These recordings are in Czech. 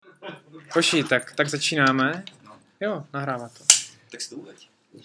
Hoši, tak začínáme. Jo, nahrává to. Tak si to uveď.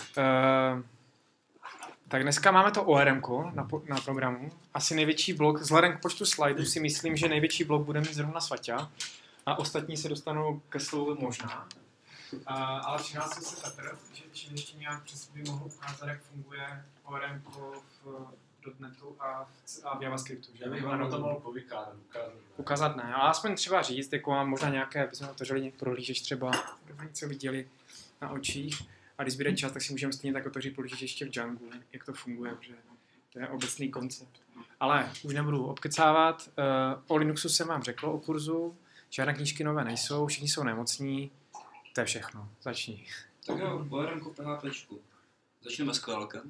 Tak dneska máme to ORMko na programu. Asi největší blok, vzhledem k počtu slajdů si myslím, že největší blok bude mít zrovna Svaťa. A ostatní se dostanou ke slovu možná. Ale přihlásil se Petr, že ještě nějak přesně by mohl ukázat, jak funguje ORMko v .NETu a v JavaScriptu. Že? Já bych vám to mohl Ukázat ne, ale aspoň třeba říct, jako mám možná nějaké, bychom otevřeli prohlížeč třeba, co viděli na očích. A když bude čas, tak si můžeme stejně tak otevřít prohlížeč ještě v Djangu, jak to funguje, protože to je obecný koncept. Ale už nebudu obkecávat, o Linuxu jsem vám řekl o kurzu, žádné knížky nové nejsou, všichni jsou nemocní, to je všechno, začni. Tak jo, ORMko v PHPčku. Začneme s SQLkem.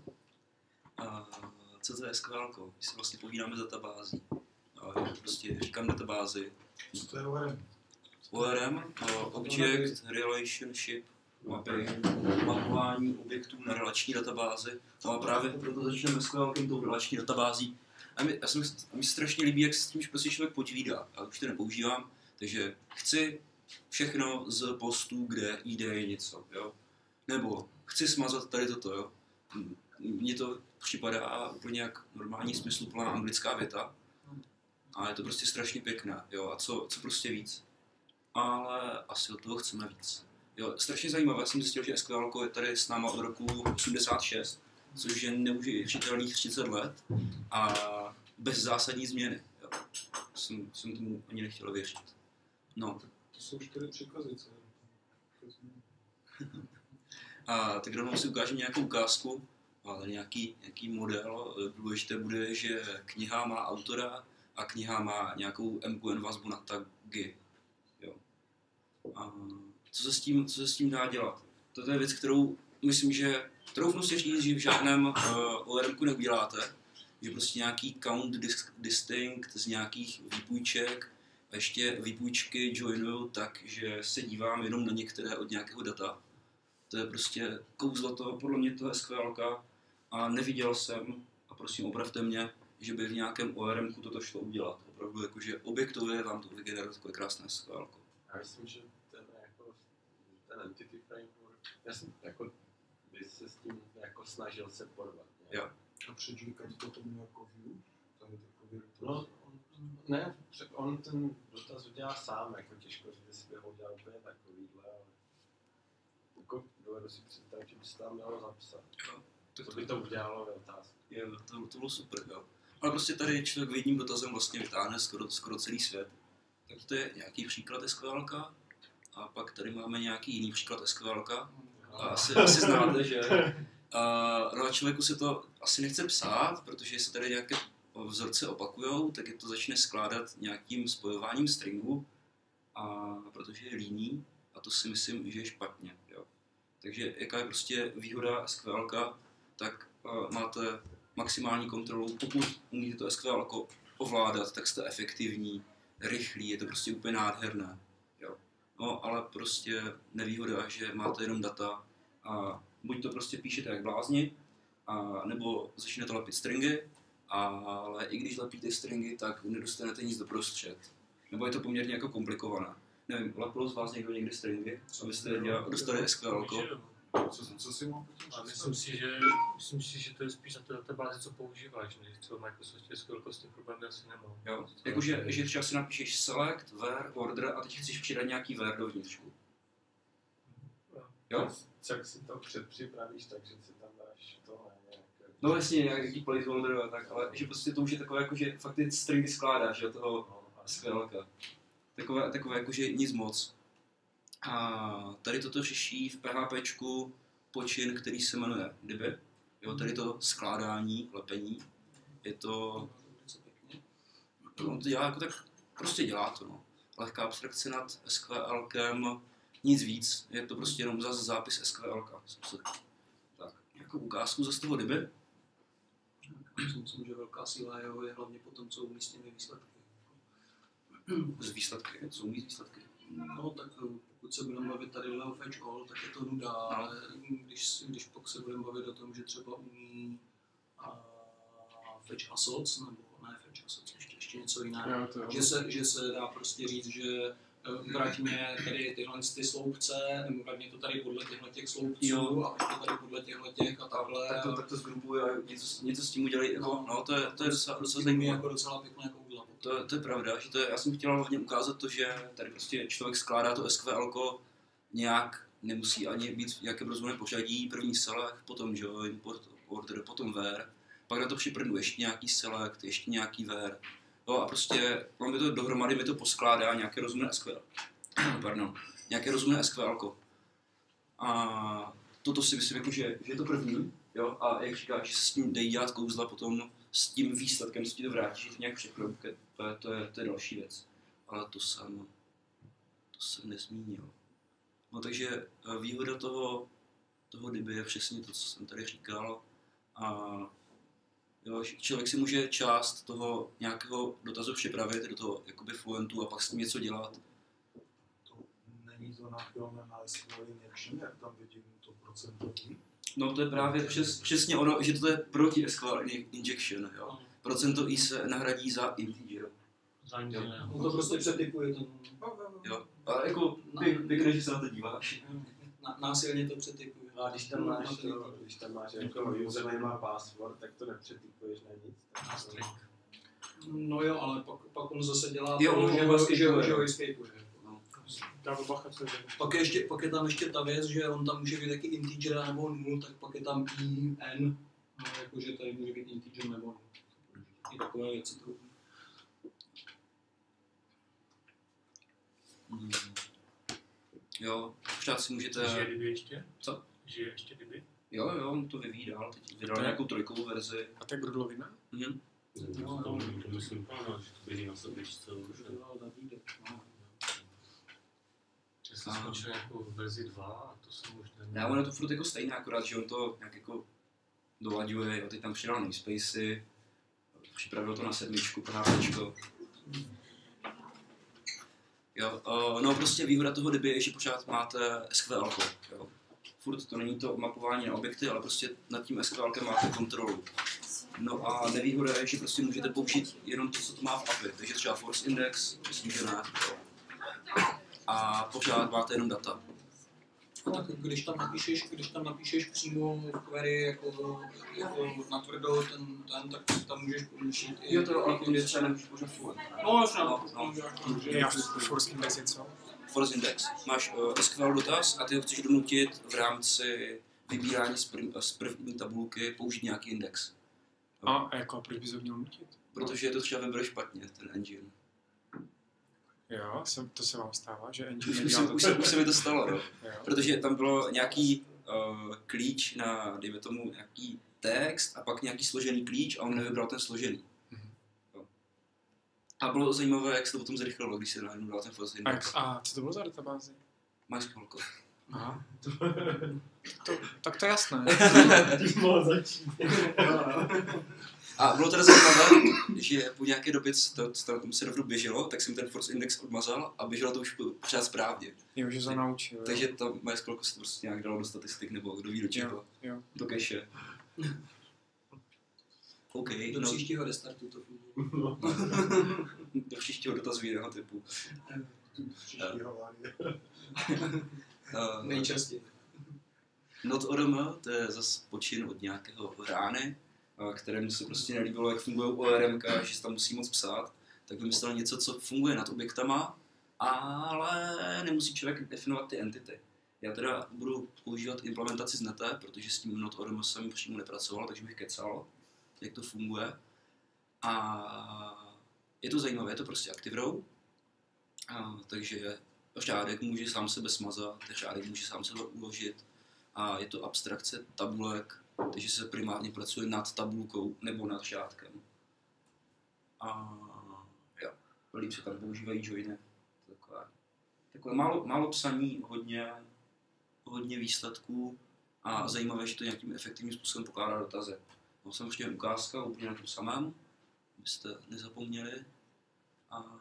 Co to je SQLko? My si vlastně povídáme s databází. Prostě říkám databázi. Co to je ORM? ORM, Object Relationship Mapping, mapování objektů na relační databázi. No a právě proto začneme s SQLkem tou relační databází. A mi strašně líbí, jak se s tím prostě člověk povídá. Já už to nepoužívám, takže chci všechno z postů, kde ID je něco, jo. Nebo chci smazat tady toto, jo. Mně to připadá úplně jak normální smysluplná anglická věta. A je to prostě strašně pěkné, jo. A co prostě víc? Ale asi od toho chceme víc. Jo, strašně zajímavé, já jsem zjistil, že SQL je tady s náma od roku 86, což je neuvěřitelných 30 let a bez zásadní změny. Jo. Jsem tomu ani nechtěl věřit. No. To jsou 4 příkazy, co? A tak rovnou si ukážeme nějakou ukázku, ale nějaký model. Důležité bude, že kniha má autora a kniha má nějakou MQN vazbu na tagy. Jo. A co se s tím dá dělat? To je věc, kterou myslím, že troufnu si říct, že v žádném ORMku neuděláte, že prostě nějaký count distinct z nějakých výpůjček a ještě výpůjčky joinuju tak, že se dívám jenom na některé od nějakého data. To je prostě kouzlo toho, podle mě toho SQLka a neviděl jsem, a prosím opravte mě, že by v nějakém ORMku toto šlo udělat. Opravdu jakože objektově vám to vygeneruje takové krásné SQLko. Já myslím, že ten entity framework, já jsem jako by se s tím jako snažil se porvat. Jo. A předříkat to tomu jako view? Tam je takový no, ne, on ten dotaz udělá sám, jako těžko říct, jestli by ho udělal úplně takovýhle, ale jako dovedu si představit, že by se tam mělo zapsat. Jo. To by to udělalo ve otázku. Jo, to bylo super, jo. Ale prostě tady člověk jedním dotazem vlastně vytáhne skoro celý svět. Tak to je nějaký příklad SQLka a pak tady máme nějaký jiný příklad SQLka. A asi znáte, že no a člověku se to asi nechce psát, protože se tady nějaké vzorce opakujou, tak je to začne skládat nějakým spojováním stringu, a protože je líný, a to si myslím, že je špatně. Jo. Takže jaká je prostě výhoda SQLka, tak máte maximální kontrolu, pokud umíte to SQL ovládat, tak jste efektivní, rychlý, je to prostě úplně nádherné. Jo. No, ale prostě nevýhoda, že máte jenom data a buď to prostě píšete jak blázni, nebo začnete lepit stringy, ale i když lepíte stringy, tak nedostanete nic doprostřed. Nebo je to poměrně jako komplikované. Nevím, lepil z vás někdo někdy stringy, abyste dostali SQL? Co si mám potom? Myslím si, že to je spíš na té databázi, co používáš, než co Microsoft SQL s tím problémy asi nemá. Jo, jakože že třeba si napíšeš select, where, order a teď chceš přidat nějaký where dovnitřku. Jo? Jak si to předpřipravíš, takže si tam dáš tohle nějaké... No jasně, nějaký placeholder a tak, ale že prostě to už je takové jako, že fakt ty stringy skládáš, jo, toho SQLka. Takové jako, že nic moc. A tady toto řeší v PHPčku počin, který se jmenuje DB. Jo, tady to skládání, lepení. Je to... On to dělá jako tak, prostě dělá to, no. Lehká abstrakce nad SQLkem, nic víc. Je to prostě jenom zase zápis SQLka. Tak, nějakou ukázku zase toho DB. Já si myslím, že velká síla jeho je hlavně po tom, co umístěné výsledky. Z výsledky? Co umí z výsledky? No tak pokud se budeme bavit tady o fetch call, tak je to nuda, ale když pak se budeme bavit o tom, že třeba umí fetch assoc, nebo ne fetch assoc, ještě něco jiného, že se dá prostě říct, že vrať mě tady tyhle ty sloupce, nebo vrať mě to tady podle těchto sloupců Jo. a vrať to tady podle těchto a takhle. Tak to zgrupuje a něco s tím udělali, jako, no to je docela to je zajímavé. jako docela pěkné kouzla. To je pravda, že to je, já jsem chtěl hlavně ukázat to, že tady prostě člověk skládá to SQL nějak, nemusí ani být v nějakém rozumném pořadí, první select, potom join, import order, potom where, pak na to připrdnu ještě nějaký select, ještě nějaký where, jo, a prostě mi to dohromady, mi to poskládá nějaké rozumné SQL, pardon, nějaké rozumné SQL. A toto si myslím, jako, že je to první, jo, a jak říkáš, že se s tím dají dělat kouzla potom s tím výsledkem, co ti to vrátí, že to nějak všechno, to je další věc. Ale to jsem nezmínil. No takže výhoda toho DIBy je přesně to, co jsem tady říkal. A jo, člověk si může část toho nějakého dotazu připravit do toho jakoby fluentu a pak s tím něco dělat. To není to náchylné na SQL injection, jak tam vidím to procentový? No to je právě přesně ono, že to je proti SQL injection, jo. Procento i se nahradí za integer. On to prostě přetypuje ten... Jo, ale jako pěkně, že se na to díváš. Násilně to přetypuje. No a když tam máš jako username a password, tak to nepřetypuješ na nic. No jo, ale pak on zase dělá jo, to, že vlastně, že ho escapeuje. Pak je tam ještě ta věc, že on tam může být taky integer nebo nul, tak pak je tam i n, no, jakože tady může být integer nebo nul. I takové věci to. Jo, pořád si můžete... Žije DIBy ještě? Co? Žije ještě DIBy? Jo, on to vyvíjí dál, teď vydal nějakou trojkovou verzi. A to je grudlovina? Mhm. To myslím, že to běží na sedmičce už. Já jsem skončil nějakou verzi 2 a to jsem už neměl. Ne, ono je to furt jako stejné, akorát, že on to nějak jako dolaďuje, jo, teď tam přidal namespacey, připravil to na sedmičku, PHPčko. Jo, no prostě výhoda toho DIBy je, že pořád máte SQL, jo. Furt to není to mapování na objekty, ale prostě nad tím SQL máte kontrolu. No a nevýhoda je, že prostě můžete použít jenom to, co to má v API, takže třeba force index, myslím, že ne. A pořád máte jenom data. No, tak když tam napíšeš přímo query jako natvrdo, tak tam můžeš použít i... Jo, to ale tím třeba nemůžeš použít fluent. No, Já force index je co? Force index. Máš SQL dotaz a ty ho chceš donutit v rámci vybírání z první tabulky použít nějaký index. A jako proč bys ho měl nutit? Protože to třeba vybere špatně, ten engine. Jo, to se vám stává, že engine nedělá Už se mi to stalo, no. Jo. Protože tam bylo nějaký klíč na, dejme tomu, nějaký text a pak nějaký složený klíč a on nevybral ten složený. Jo. A bylo zajímavé, jak se to potom zrychlilo, když se najednou dal ten force index. A co to bylo za databázi? MySQL. Aha. Tak to je jasné. A bylo teda zajímavé, že po nějaké době, co na tom serveru běželo, tak jsem ten force index odmazal a běželo to už pořád správně. Jo, že se naučil. Takže tam MySQL se to prostě nějak dalo do statistik nebo kdo ví do čeho. Jo. Do cache. OK. Do příštího restartu to funguje. Do příštího dotazu jiného typu. Příštího várie. Nejčastěji. Not.orm, to je zase počin od nějakého rány, kterému se prostě nelíbilo, jak fungují ORM, že se tam musí moc psát, tak vymyslel něco, co funguje nad objektama, ale nemusí člověk definovat ty entity. Já teda budu používat implementaci z nete, protože s tím Not.orm jsem přímo nepracoval, takže bych kecal, jak to funguje. A je to zajímavé, je to prostě active row, takže řádek může sám sebe smazat, řádek může sám sebe uložit a je to abstrakce tabulek, takže se primárně pracuje nad tabulkou nebo nad řádkem. A jo, líp se tam používají joiny. Takové málo psaní, hodně výsledků a zajímavé, že to nějakým efektivním způsobem pokládá dotazy. No, samozřejmě ukázka úplně na tom samém, abyste nezapomněli. A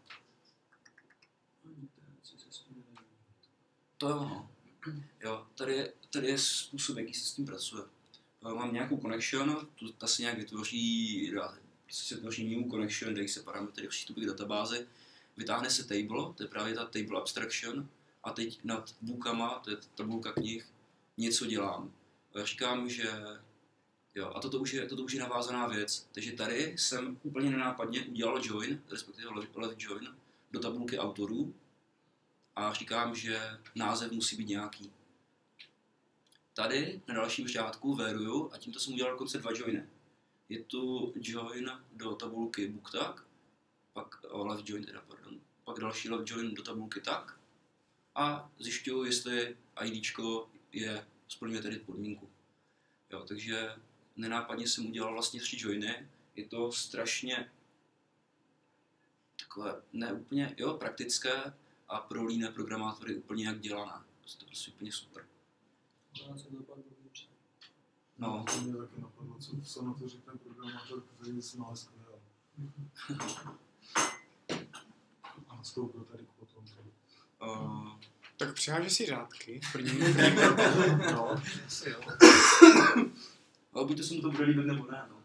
to jo, no. Jo, tady je způsob, jaký se s tím pracuje. Mám nějakou connection, ta se nějak vytvoří, se vytvoří new connection, dají se parametry přístupy k databázi vytáhne se table, to je právě ta table abstraction, a teď nad bookama, to je tabulka knih, něco dělám. Já říkám, že jo, a toto už je navázaná věc. Takže tady jsem úplně nenápadně udělal join, respektive left join, do tabulky autorů a říkám, že název musí být nějaký. Tady na dalším řádku veruju a tímto jsem udělal dokonce 2 joiny. Je tu join do tabulky book-tag, pak left join teda, pardon, pak další left join do tabulky tag a zjišťuju, jestli IDčko splňuje tedy podmínku. Jo, takže nenápadně jsem udělal vlastně 3 joiny, je to strašně takové neúplně praktické a pro líné programátory úplně jak dělané. To prostě úplně super. No. To mě taky napadlo, co na to řekne programátor, který se má skvěl. A nastoupil tady k potom. Tak přiháže si řádky. První. No, asi jo. Ale buď to se mu to bude líbit nebo ne, no.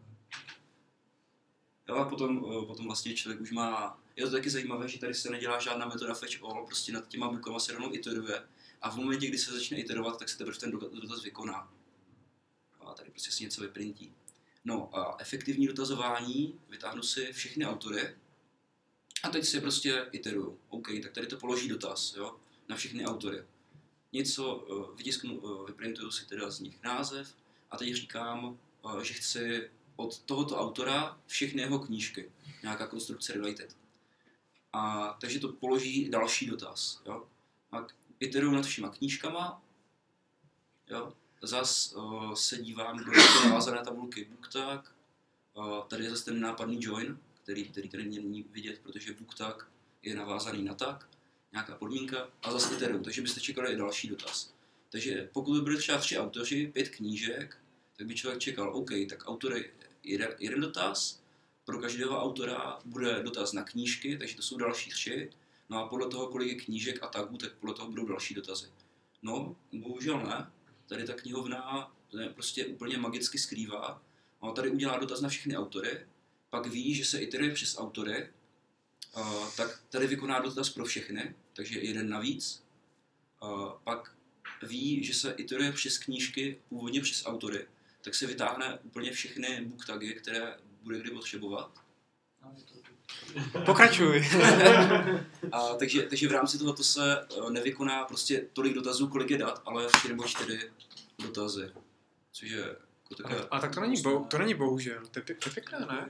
Jo, a potom vlastně člověk už má... Je to taky zajímavé, že tady se nedělá žádná metoda fetch all, prostě nad těma bookama se rovnou iteruje a v momentě, kdy se začne iterovat, tak se teprve ten dotaz vykoná. A tady prostě si něco vyprintí. No a efektivní dotazování, vytáhnu si všechny autory a teď si prostě iteruju. OK, tak tady to položí dotaz, jo, na všechny autory. Něco vytisknu, vyprintuju si teda z nich název a teď říkám, že chci od tohoto autora všechny jeho knížky. Nějaká konstrukce related. A takže to položí další dotaz, jo. A iteruju nad všema knížkama, jo. Zas se dívám do navázané tabulky book-tag. Tady je zase ten nápadný join, který tady není vidět, protože book-tag je navázaný na tag, nějaká podmínka a zase iteruju, takže byste čekali i další dotaz. Takže pokud by byly třeba 3 autoři, 5 knížek, tak by člověk čekal, OK, tak autor je jeden dotaz, pro každého autora bude dotaz na knížky, takže to jsou další 3, no a podle toho, kolik je knížek a tagů, tak podle toho budou další dotazy. No, bohužel ne. Tady ta knihovna prostě úplně magicky skrývá. On tady udělá dotaz na všechny autory, pak ví, že se iteruje přes autory, tak tady vykoná dotaz pro všechny, takže jeden navíc. Pak ví, že se iteruje přes knížky, původně přes autory, tak se vytáhne úplně všechny book tagy, které bude kdy potřebovat. Pokračuj. Takže v rámci tohoto se nevykoná prostě tolik dotazů, kolik je dat, ale 3 nebo 4 dotazy. Což je jako takové... A tak to není bohužel. To je pěkné, ne?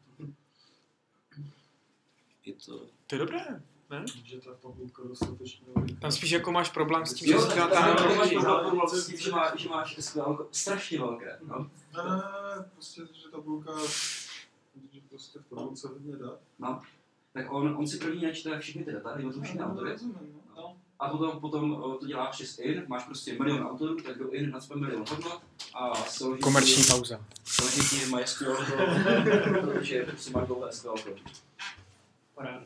To je dobré, ne? Že ta tabulka dostatečně... Tam spíš jako máš problém s tím, že Jo, si dá že máš strašně velké. No. Ne, prostě, že tabulka, že prostě v tabulce hodně dá. No, tak on si první načte všechny ty data, nebo všechny autory. A potom to děláš přes in, máš prostě milion autorů, tak do in nacpe milion hodnot a složí komerční pauza. Složí ti MySQL, protože prostě máš dlouhé SQL. Paráda.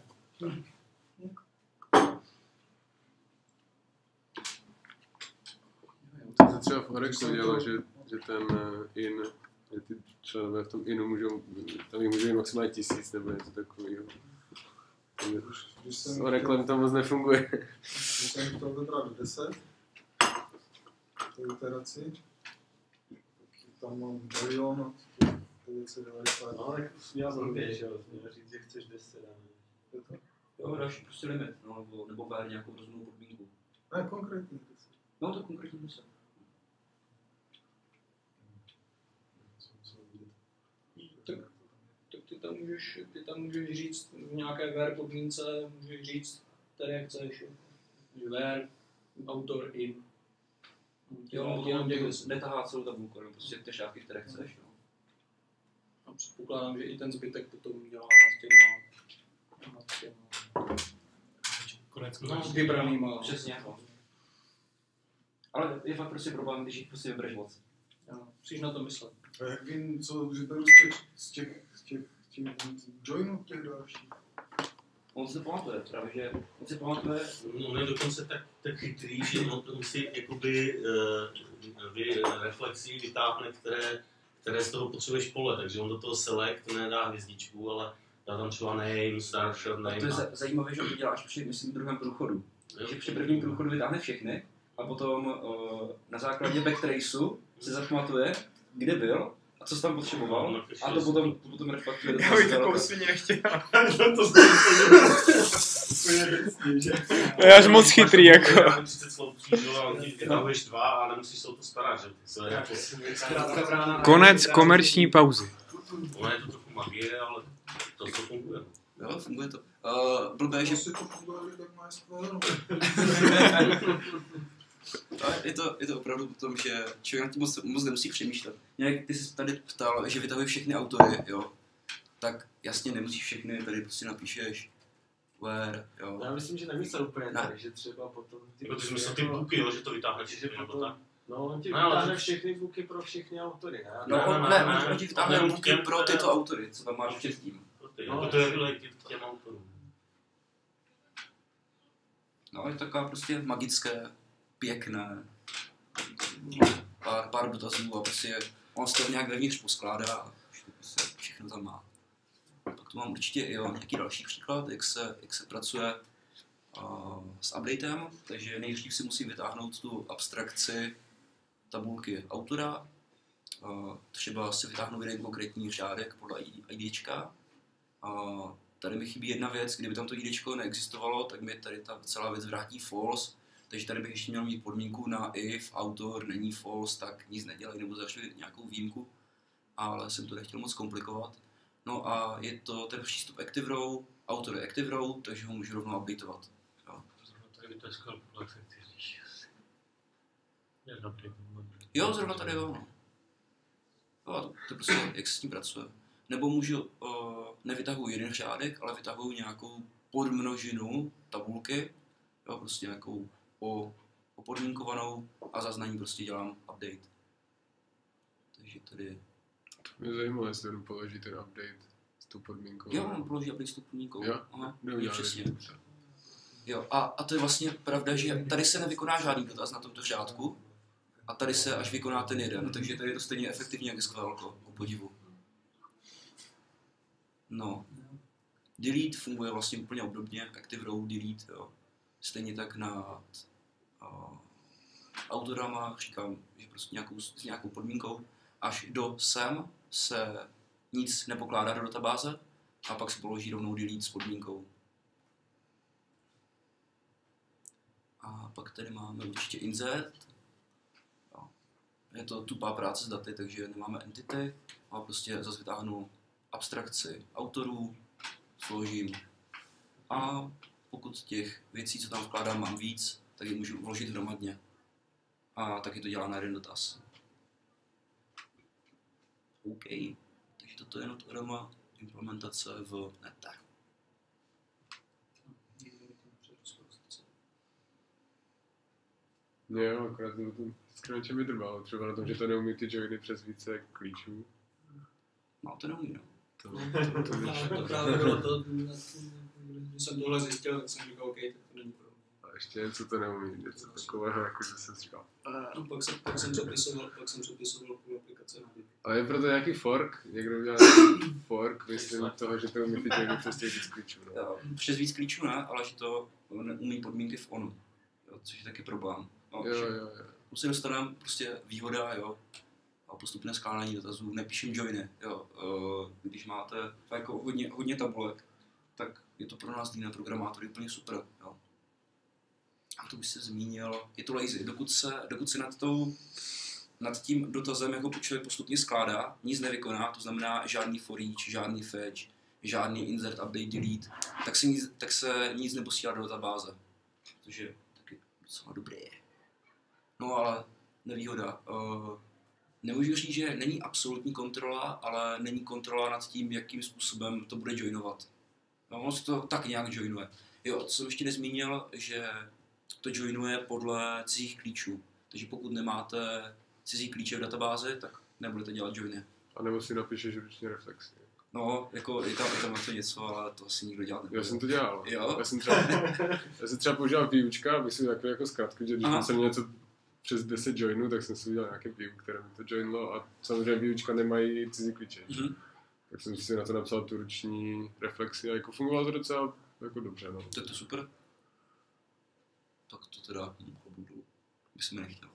To se třeba v Orexu dělo, že ten in, že ty členové v tom inu můžou, tam jich může být maximálně 1000 nebo něco takového. S Oraclem to moc nefunguje. Když jsem chtěl vybrat 10, tu iteraci, tam mám milion, 990. No, tak měl blbě, že jo, měl říct, že chceš 10. Jo, další prostě limit, no, nebo bár nějakou rozumnou podmínku. Ne, konkrétní 10. No, to konkrétní 10. Tak ty tam můžeš říct v nějaké ver podmínce, můžeš říct, které chceš. Ver, autor, in. Jo, netahá celou tabulku, no, prostě ty šátky, které chceš. No. A předpokládám, že i ten zbytek potom dělá nad těma Konec vybranýma. Přesně, no. Ale je fakt prostě problém, když jich prostě vybereš moc. Musíš na to myslet. A jak vím, co vyberu z těch joinů těch dalších? On se pamatuje, právě že on si pamatuje... No, on je dokonce tak chytrý, že on si jakoby reflexí vytáhne, které z toho potřebuješ pole, takže on do toho select nedá hvězdičku, ale Já tam třeba name, starship, name. A to je zajímavé, že to děláš při, myslím, druhém průchodu. Že při prvním průchodu vytáhne všechny a potom na základě backtraceu se zapamatuje, kde byl a co jsi tam potřeboval a to potom reflektuje do Já toho bych takovou světa. svině nechtěl. To jsem To je až moc chytrý, jako. 30 sloupců, jo, a ty vytahuješ 2 a nemusíš se o to starat, že? To je jako... Konec komerční pauzy. Ono je to trochu magie, ale to funguje. Jo, funguje to. Blbé, že si to funguje, tak má skvělou. je to opravdu o tom, že člověk na tím moc nemusí přemýšlet. Nějak ty jsi tady ptal, že vytahuje všechny autory, jo. Tak jasně nemusíš všechny, tady prostě napíšeš where, jo. Já myslím, že nemyslel úplně Ne. tak, že třeba potom... Jako ty jsi myslel ty booky, jo, že to vytáhne všechny, nebo tak? No, on ti Ne, ale vytáhne to- všechny booky pro všechny autory, ne? No, Ne, on ti vytáhne ne, booky ne, pro ne. tyto autory, co tam máš předtím. Jako to je related k těm autorům. No, je to taková prostě magické, pěkné, pár dotazů a prostě on se to nějak vevnitř poskládá a prostě všechno tam má. Pak tu mám určitě i nějaký další příklad, jak se pracuje s updatem, takže nejdřív si musím vytáhnout tu abstrakci tabulky autora, třeba si vytáhnout jeden konkrétní řádek podle IDčka. Tady mi chybí jedna věc, kdyby tam to IDčko neexistovalo, tak mi tady ta celá věc vrátí false, takže tady bych ještě měl mít podmínku na if autor není false, tak nic nedělej nebo zašli nějakou výjimku, ale jsem to nechtěl moc komplikovat. No a je to ten přístup Active Row, autor je Active Row, takže ho můžu rovnou updateovat. Tady to je skvělé podle efektivní. Jo, zrovna tady jo, no. Jo, to prostě, jak se s tím pracuje. Nebo můžu, nevytahuji jeden řádek, ale vytahuji nějakou podmnožinu tabulky, jo, prostě nějakou opodmínkovanou a za ní prostě dělám update. Takže tady... Mě zajímalo, jestli jdu položit ten update s tou podmínkou. Jo, mám položit update s tou podmínkou. Jo? Aha, Neudělali přesně. dobře. Jo, a to je vlastně pravda, že tady se nevykoná žádný dotaz na tomto řádku a tady se až vykoná ten jeden, takže tady je to stejně efektivní jak SQLko, ku podivu. No. Delete funguje vlastně úplně obdobně, Active Row, delete, jo. Stejně tak nad autorama, říkám, že prostě s nějakou podmínkou, až do sem se nic nepokládá do databáze a pak se položí rovnou delete s podmínkou. A pak tady máme určitě insert. Jo. Je to tupá práce s daty, takže nemáme entity, a prostě zase vytáhnu abstrakci autorů, složím. A pokud těch věcí, co tam vkládám, mám víc, tak je můžu vložit hromadně. A taky to dělá na jeden dotaz. OK. Takže toto je Node.org implementace v netech. Jo, akorát to vždycky na čem vytrvalo. Třeba na tom, že to neumí ty joiny přes více klíčů. No, to neumí, no. To víš. To právě bylo to, když jsem tohle zjistil, tak jsem říkal, OK, tak to není problém. A ještě něco to neumí, něco takového, jako že jsem říkal. No, pak jsem přepisoval půl aplikace na Git. Ale je proto nějaký fork, někdo udělal nějaký fork, myslím toho, že to umí ty joiny přes těch víc klíčů. No. Jo, přes víc klíčů ne, ale že to neumí podmínky v ONu, jo, což je taky problém. No, Jo. Tu si dostaneme prostě výhoda, jo, a postupné skládání dotazů, nepíšem joiny, jo, když máte jako hodně tabulek, tak je to pro nás líné programátory úplně super, jo. A to už se zmínil, je to lazy, dokud se nad tím dotazem jako člověk postupně skládá, nic nevykoná, to znamená žádný for each, žádný fetch, žádný insert, update, delete, tak se nic neposílá do databáze, což je taky docela dobré. No ale nevýhoda. Nemůžu říct, že není absolutní kontrola, ale není kontrola nad tím, jakým způsobem to bude joinovat. No, ono se to tak nějak joinuje. Jo, co jsem ještě nezmínil, že to joinuje podle cizích klíčů. Takže pokud nemáte cizí klíče v databázi, tak nebudete dělat joiny. A nebo si napíšeš ručně reflexy. No, jako je tam na to něco, ale to asi nikdo dělat nebude. Já jsem to dělal. Jo? Já jsem třeba používal výučka, abych si takové jako zkrátky, že když jsem měl něco přes 10 joinů, tak jsem si udělal nějaké view, které mi to joinlo a samozřejmě výučka nemají cizí klíče. Mm-hmm. Tak jsem si na to napsal tu ruční reflexi a jako fungovalo to docela jako dobře. No. To je to super. Tak to teda budu, bych mi nechtěl.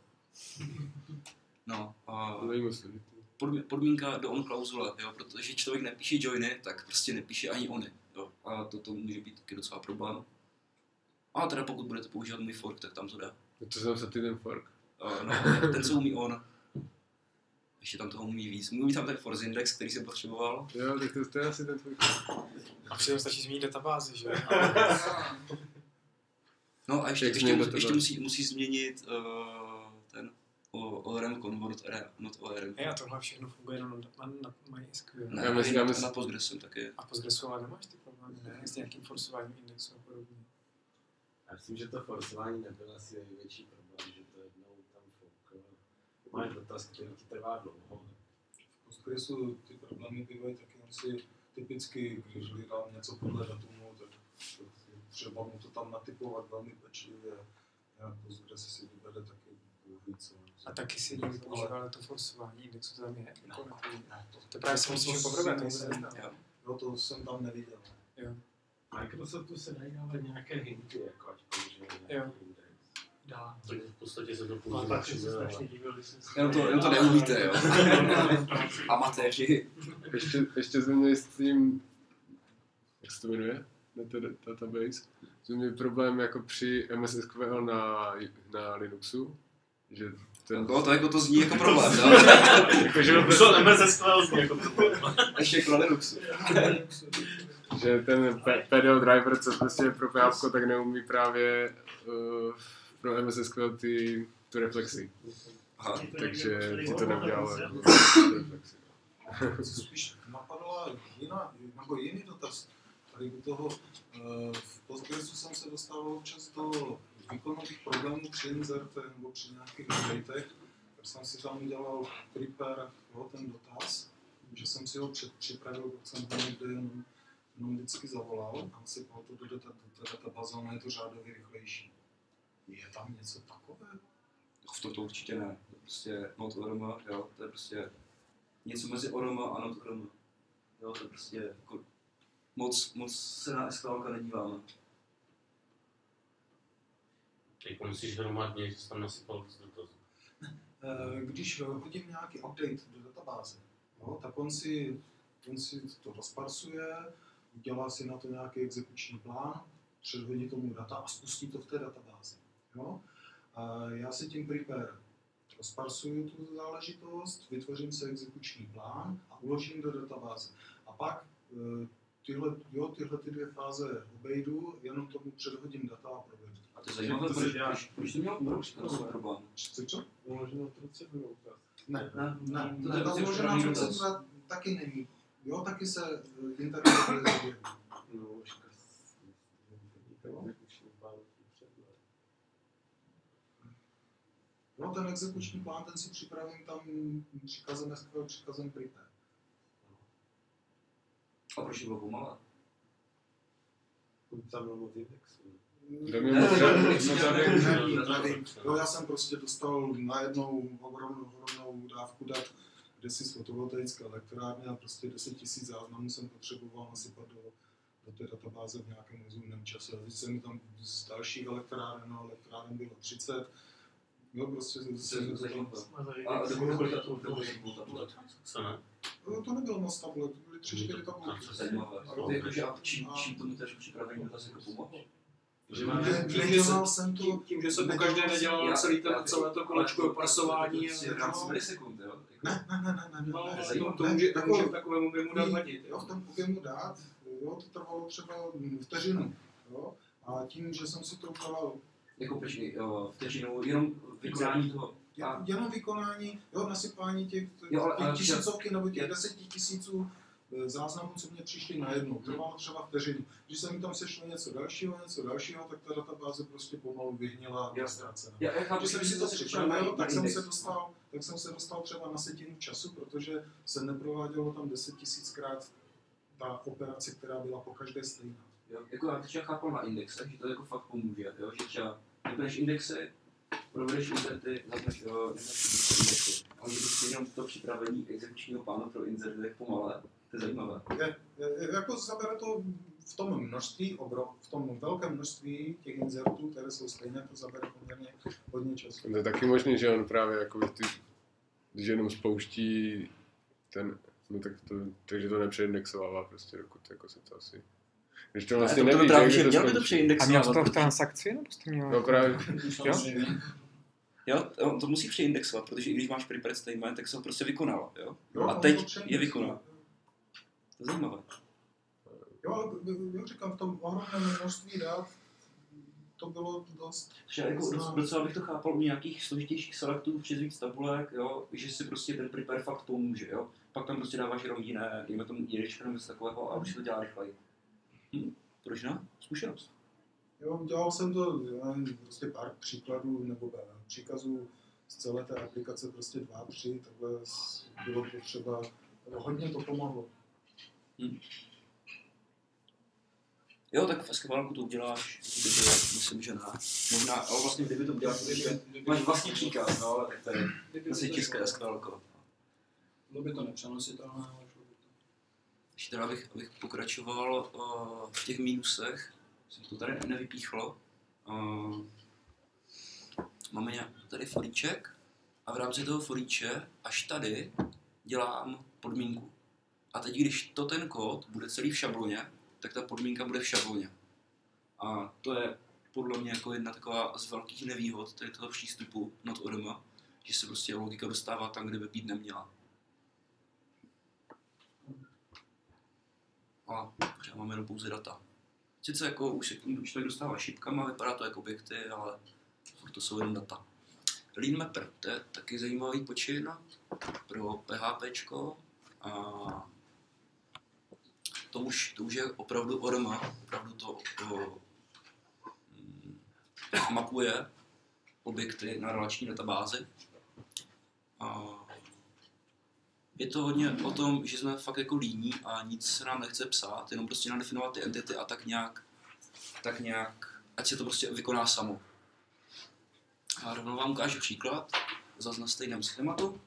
No a podmínka do on klauzule, jo, protože člověk nepíše joiny, tak prostě nepíše ani ony. Jo, a to může být taky docela problém. A teda pokud budete používat můj fork, tak tam to dá. To jsem se ten fork. No, ten co umí on. Ještě tam toho umí víc. Umí tam ten force index, který jsem potřeboval. Jo, tak to je asi ten tvůj. A přitom stačí změnit databázi, že? No a ještě musí změnit ten ORM convert, not ORM. A tohle všechno funguje jenom na MySQL. Ne, na Postgresu taky. A Postgresu ale nemáš ty problémy, ne? S nějakým forcováním indexu a podobně. Já myslím, že to forcování nebyl asi největší problém, že to jednou tam fouklo. Máš dotaz, který ti trvá dlouho. V Postgresu ty problémy bývají taky, on si typicky, když hledám něco podle datumu, tak třeba mu to tam natypovat velmi pečlivě. A Postgres si vybere taky víc. A taky si někdy používal to forcování indexu, to tam je? Jako to právě si musíš poprvé, to se neznám. Jo, to jsem tam neviděl. Jo. Microsoftu se dají dávat nějaké hinty, jako ať použijeme nějaký index. Dá. Tak v podstatě se to No, používá. tak se strašně divil, když jsem Jenom to neumíte, jo. Amatéři. Ještě jsme měli s tím, jak se to jmenuje, database, jsme měli problém jako při MS SQL na Linuxu, že ten... No, to jako to zní jako problém, no. Jakože To MS SQL zní jako problém. Ještě jako na Linuxu. Že ten PDO driver, co prostě je pro PHP, tak neumí právě pro MS SQL tu reflexi. Aha. Takže ti to neudělalo reflexi. Spíš napadla jiný dotaz. Tady u toho v Postgresu jsem se dostával občas do výkonových problémů při inserte nebo při nějakých updatech, tak jsem si tam udělal prepare ten dotaz, že jsem si ho připravil, pak jsem tam někde jenom vždycky zavolal a nasypal to do databáze, ono je to řádově rychlejší. Je tam něco takového? V tomto určitě ne. To je prostě not ORM, jo, to je prostě něco mezi ORM a not ORM. Jo, to je prostě jako moc se na SQL nedíváme. Jak myslíš hromadně, že jsi tam nasypal z dotazu? Když hodím nějaký update do databáze, jo, tak on si to rozparsuje, udělá si na to nějaký exekuční plán, předhodí tomu data a spustí to v té databázi. Jo. A já si tím prepare rozparsuju tu záležitost, vytvořím si exekuční plán a uložím do databáze. A pak tyhle ty dvě fáze obejdu, jenom tomu předhodím data a provedu. A to je zajímavé, proč to měl problém? Co? Uloženou proceduru. Ne, ta uložená procedura taky není. Jo, taky se interpretuje z oběhu. No, ten exekuční plán, ten si připravím tam příkazem SQL, příkazem prepare. A proč je bylo pomalé? Tam byl moc indexu. Nevím. Jo, já jsem prostě dostal najednou ohromnou dávku dat, kde si z fotovoltaické elektrárny a prostě 10 000 záznamů jsem potřeboval nasypat do té databáze v nějakém rozumném čase. Teď jsem tam z dalších elektráren bylo 30. Jo, prostě jsem to tam... A to nebylo moc tablet, to byly 3-4 tabulky. To je zajímavé. Čím to mít připravený dotaz jako pomoct? Nedělal jsem to... Tím, že jsem po každé nedělal celé to kolečko parsování. V rámci milisekund, jo? Ne. To může takovému objemu dát vadit. Jo, v tom objemu dát, jo, to trvalo třeba vteřinu. Jo? A tím, že jsem si to udělal... Jako vteřinu, jenom vykonání toho... Jenom vykonání, jo, nasypání těch tisícovky nebo těch 10 000 záznamů, co mě přišly najednou. Trvalo třeba vteřinu. Když se mi tam sešlo něco dalšího, tak ta databáze prostě pomalu vyhnila a ztracena. Když jsem si to připravil, tak jsem se dostal třeba na setinu času, protože se neprovádělo tam 10 000krát ta operace, která byla po každé stejná. Jo, jako já třeba chápal na indexech, že to jako fakt pomůže, jo? Že třeba vypneš indexy, provedeš inserty, zapneš indexy. A když prostě jenom to připravení exekučního plánu pro insert je pomalé, To je zajímavé. Jako zabere to v tom množství, v tom velkém množství těch inzertů, které jsou stejné, to zabere poměrně hodně času. To je taky možný, že on právě jako když jenom spouští ten, no tak to, takže to nepředindexovává prostě, dokud jako se to asi... Když to vlastně neví, že měl by to A přeindexovat. měl to v transakci, nebo jste měl? No právě, Jo, on to musí přeindexovat, protože i když máš prepared statement, tak se ho prostě vykonalo, jo? Jo, A on teď to je přeindexuje. vykonal. To je zajímavé. Jo, ale jak říkám, v tom ohromném množství dat to bylo dost... Že jako docela bych to chápal u nějakých složitějších selektů přes víc tabulek, jo, že si prostě ten prepare fakt pomůže, jo. Pak tam prostě dáváš jenom jiné, dejme tomu jedečka nebo něco takového a už si to dělá rychleji. Proč ne? Zkušenost. Jo, dělal jsem to, prostě pár příkladů nebo příkazů z celé té aplikace, prostě 2, 3, takhle bylo potřeba, hodně to pomohlo. Jo, tak v SQLku to uděláš, myslím, že ne. Možná, ale vlastně kdyby to udělal, protože máš vlastní příkaz, no, ale tak to je vlastně české SQLko. Bylo by to nepřenositelné, ale šlo by to. Ještě teda abych pokračoval v těch mínusech, jsem to tady nevypíchlo. Máme tady foríček a v rámci toho foríče až tady dělám podmínku. A teď, když ten kód bude celý v šabloně, tak ta podmínka bude v šabloně. A to je podle mě jako jedna taková z velkých nevýhod tady toho přístupu not ORM, že se prostě logika dostává tam, kde by být neměla. A třeba máme jenom pouze data. Sice jako už se k tomu člověk dostává šipkama, vypadá to jako objekty, ale furt to jsou jenom data. Lean Mapper, to je taky zajímavý počin pro PHPčko. A to už je opravdu ORM, opravdu to mapuje objekty na relační databázi. A je to hodně o tom, že jsme fakt jako líní a nic se nám nechce psát, jenom prostě nadefinovat ty entity a tak nějak, ať se to prostě vykoná samo. A rovnou vám ukážu příklad, zase na stejném schématu.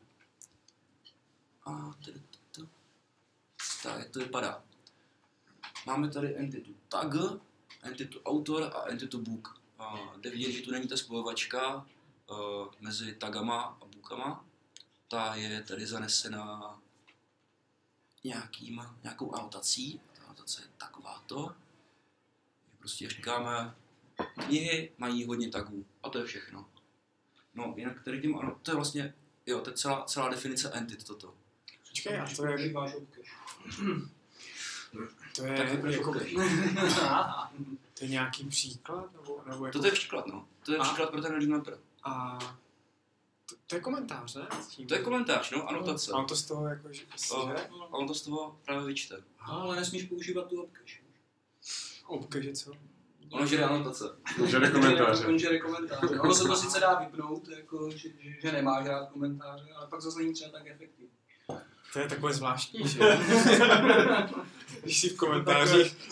A tak, jak to vypadá. Máme tady entitu tag, entitu autor a entitu book. Jde vidět, že tu není ta spojovačka mezi tagama a bookama. Ta je tady zanesena nějakou anotací. Ta anotace je takováto. Prostě říkáme, knihy mají hodně tagů a to je všechno. No, jinak tady tím, ano, to je vlastně, jo, to je celá definice entit toto. Počkej, a to je... To je jako... To je nějaký příklad? Nebo jako... To je příklad, no. To je příklad pro ten Lean Mapper. A to je komentář, ne? To je komentář, no, anotace. A on to z toho jako, že... A on to z toho právě vyčte. Ale nesmíš používat tu obcache. Obcache co? Ono žere anotace. žere komentáře. On žere komentáře. Ono se to sice dá vypnout, jako, že nemáš rád komentáře, ale pak zase není třeba tak efektivní. To je takové zvláštní, že? Když si v komentářích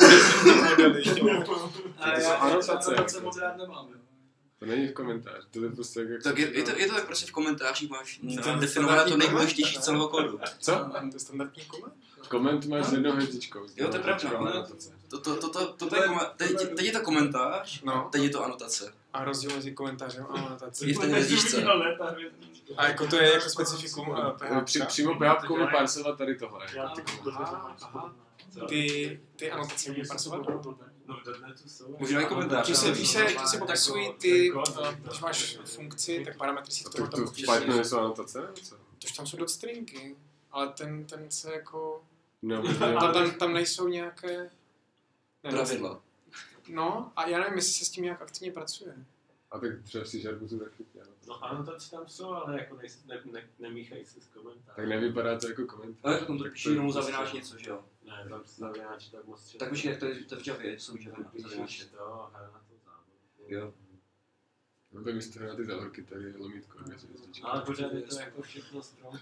A já anotace moc rád nemám. To není v komentáři, to je prostě jak... Tak je to tak prostě v komentářích máš definované to nejdůležitější celého kódu. Co? To je standardní koment? Koment máš s jednou hvězdičkou. Jo, to je pravda. Teď je to komentář, teď je to anotace. A rozdíl mezi komentářem a anotací? Je v té hvězdičce. A jako to je jako specifikum PHP? Přímo PHP má parsovat tady tohle. Aha. Ty anotace mě parsovat? Možná i komentář. Když se popisují ty, když máš funkci, tak parametry si v tom Tak to v Pythonu jsou anotace? Tož tam jsou dotstringy, ale ten se jako... No, tam nejsou nějaké... Pravidla. No, a já nevím, jestli se s tím nějak aktivně pracuje. A tak třeba v C# jsou taky ty anotace. No anotace tam jsou, ale jako nemíchají se s komentářem. Tak nevypadá to jako komentář. Ale potom to píše jenom zavináč něco, že jo? Ne, tam zavináč tak moc třeba. Tak počkej, to je v Javě, jsou zavináče. To, hra na to závod. Jo. No to místo na ty závorky tady je lomítko. Ale pořád je to jako všechno strom.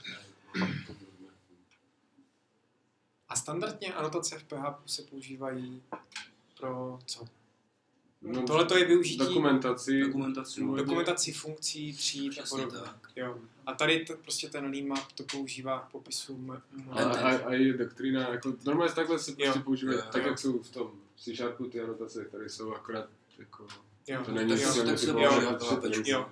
A standardně anotace v PHP se používají pro co? No, Tohle to je využití dokumentaci. funkcí, tříd a Přesně podobně. tak. Jo. A tady to, prostě ten Lean to používá k popisu. A je doktrína, jako normálně takhle se prostě používají, Jo. tak jak jsou v tom C-Sharpu ty anotace, které jsou akorát jako... Jo. To není Tak silně tak se typové, používá jako PHP. tři- Jo.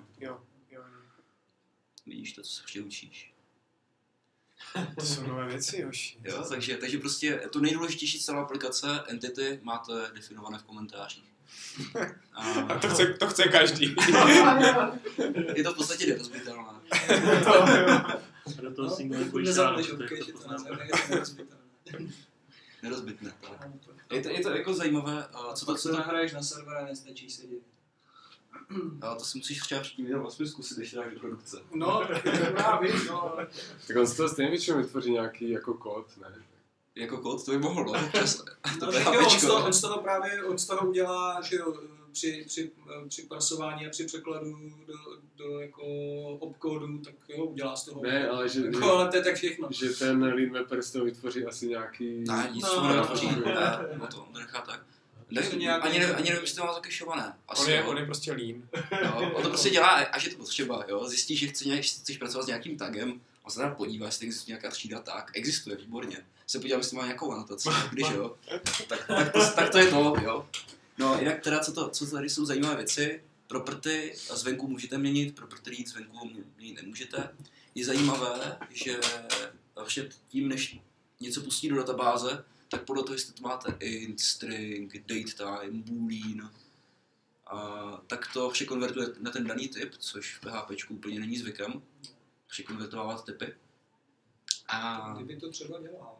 Vidíš to, co se ještě učíš. To jsou nové věci, Joši. Jo, takže prostě to nejdůležitější z celé aplikace entity máte definované v komentářích. A to chce každý. Je to v podstatě nerozbitelné. Do toho single language Nezáleží to od je to cache, to poznámka. Nerozbitné. Je to jako zajímavé, co to nahraješ na server a nestačí sedět. ale to si musíš třeba předtím jenom vlastně zkusit, když dáš do produkce. No, právě, no. Tak on z toho stejně většinou vytvoří nějaký jako kód, ne? Jako kód to by mohlo, občas. No, To tak je jo, HPčko. on z toho udělá, že jo, při parsování a při překladu do jako opkódu, tak jo, udělá z toho. Ne, ale že, Jako, ale to je tak všechno. že ten lead mapper z toho vytvoří asi nějaký... Ne, nic No, tomu nevytvoří. no. No to nechá tak. To nějaký- Ani nevím, jestli to má zakešované. On je prostě Lean. No, on to prostě dělá, až je to potřeba, jo. Zjistíš, že chceš pracovat s nějakým tagem, on se teda podívá, jestli existuje nějaká třída tag. Existuje, výborně. Se podívám, jestli má nějakou anotaci, když jo. Tak to je to, jo. No, jinak teda, co tady jsou zajímavé věci, property zvenku můžete měnit, property read zvenku měnit nemůžete. Je zajímavé, že před tím, než něco pustí do databáze, tak podle toho, jestli to máte int, string, datetime, boolean, tak to překonvertuje na ten daný typ, což v PHP úplně není zvykem, překonvertovat typy. A Kdyby to třeba dělal.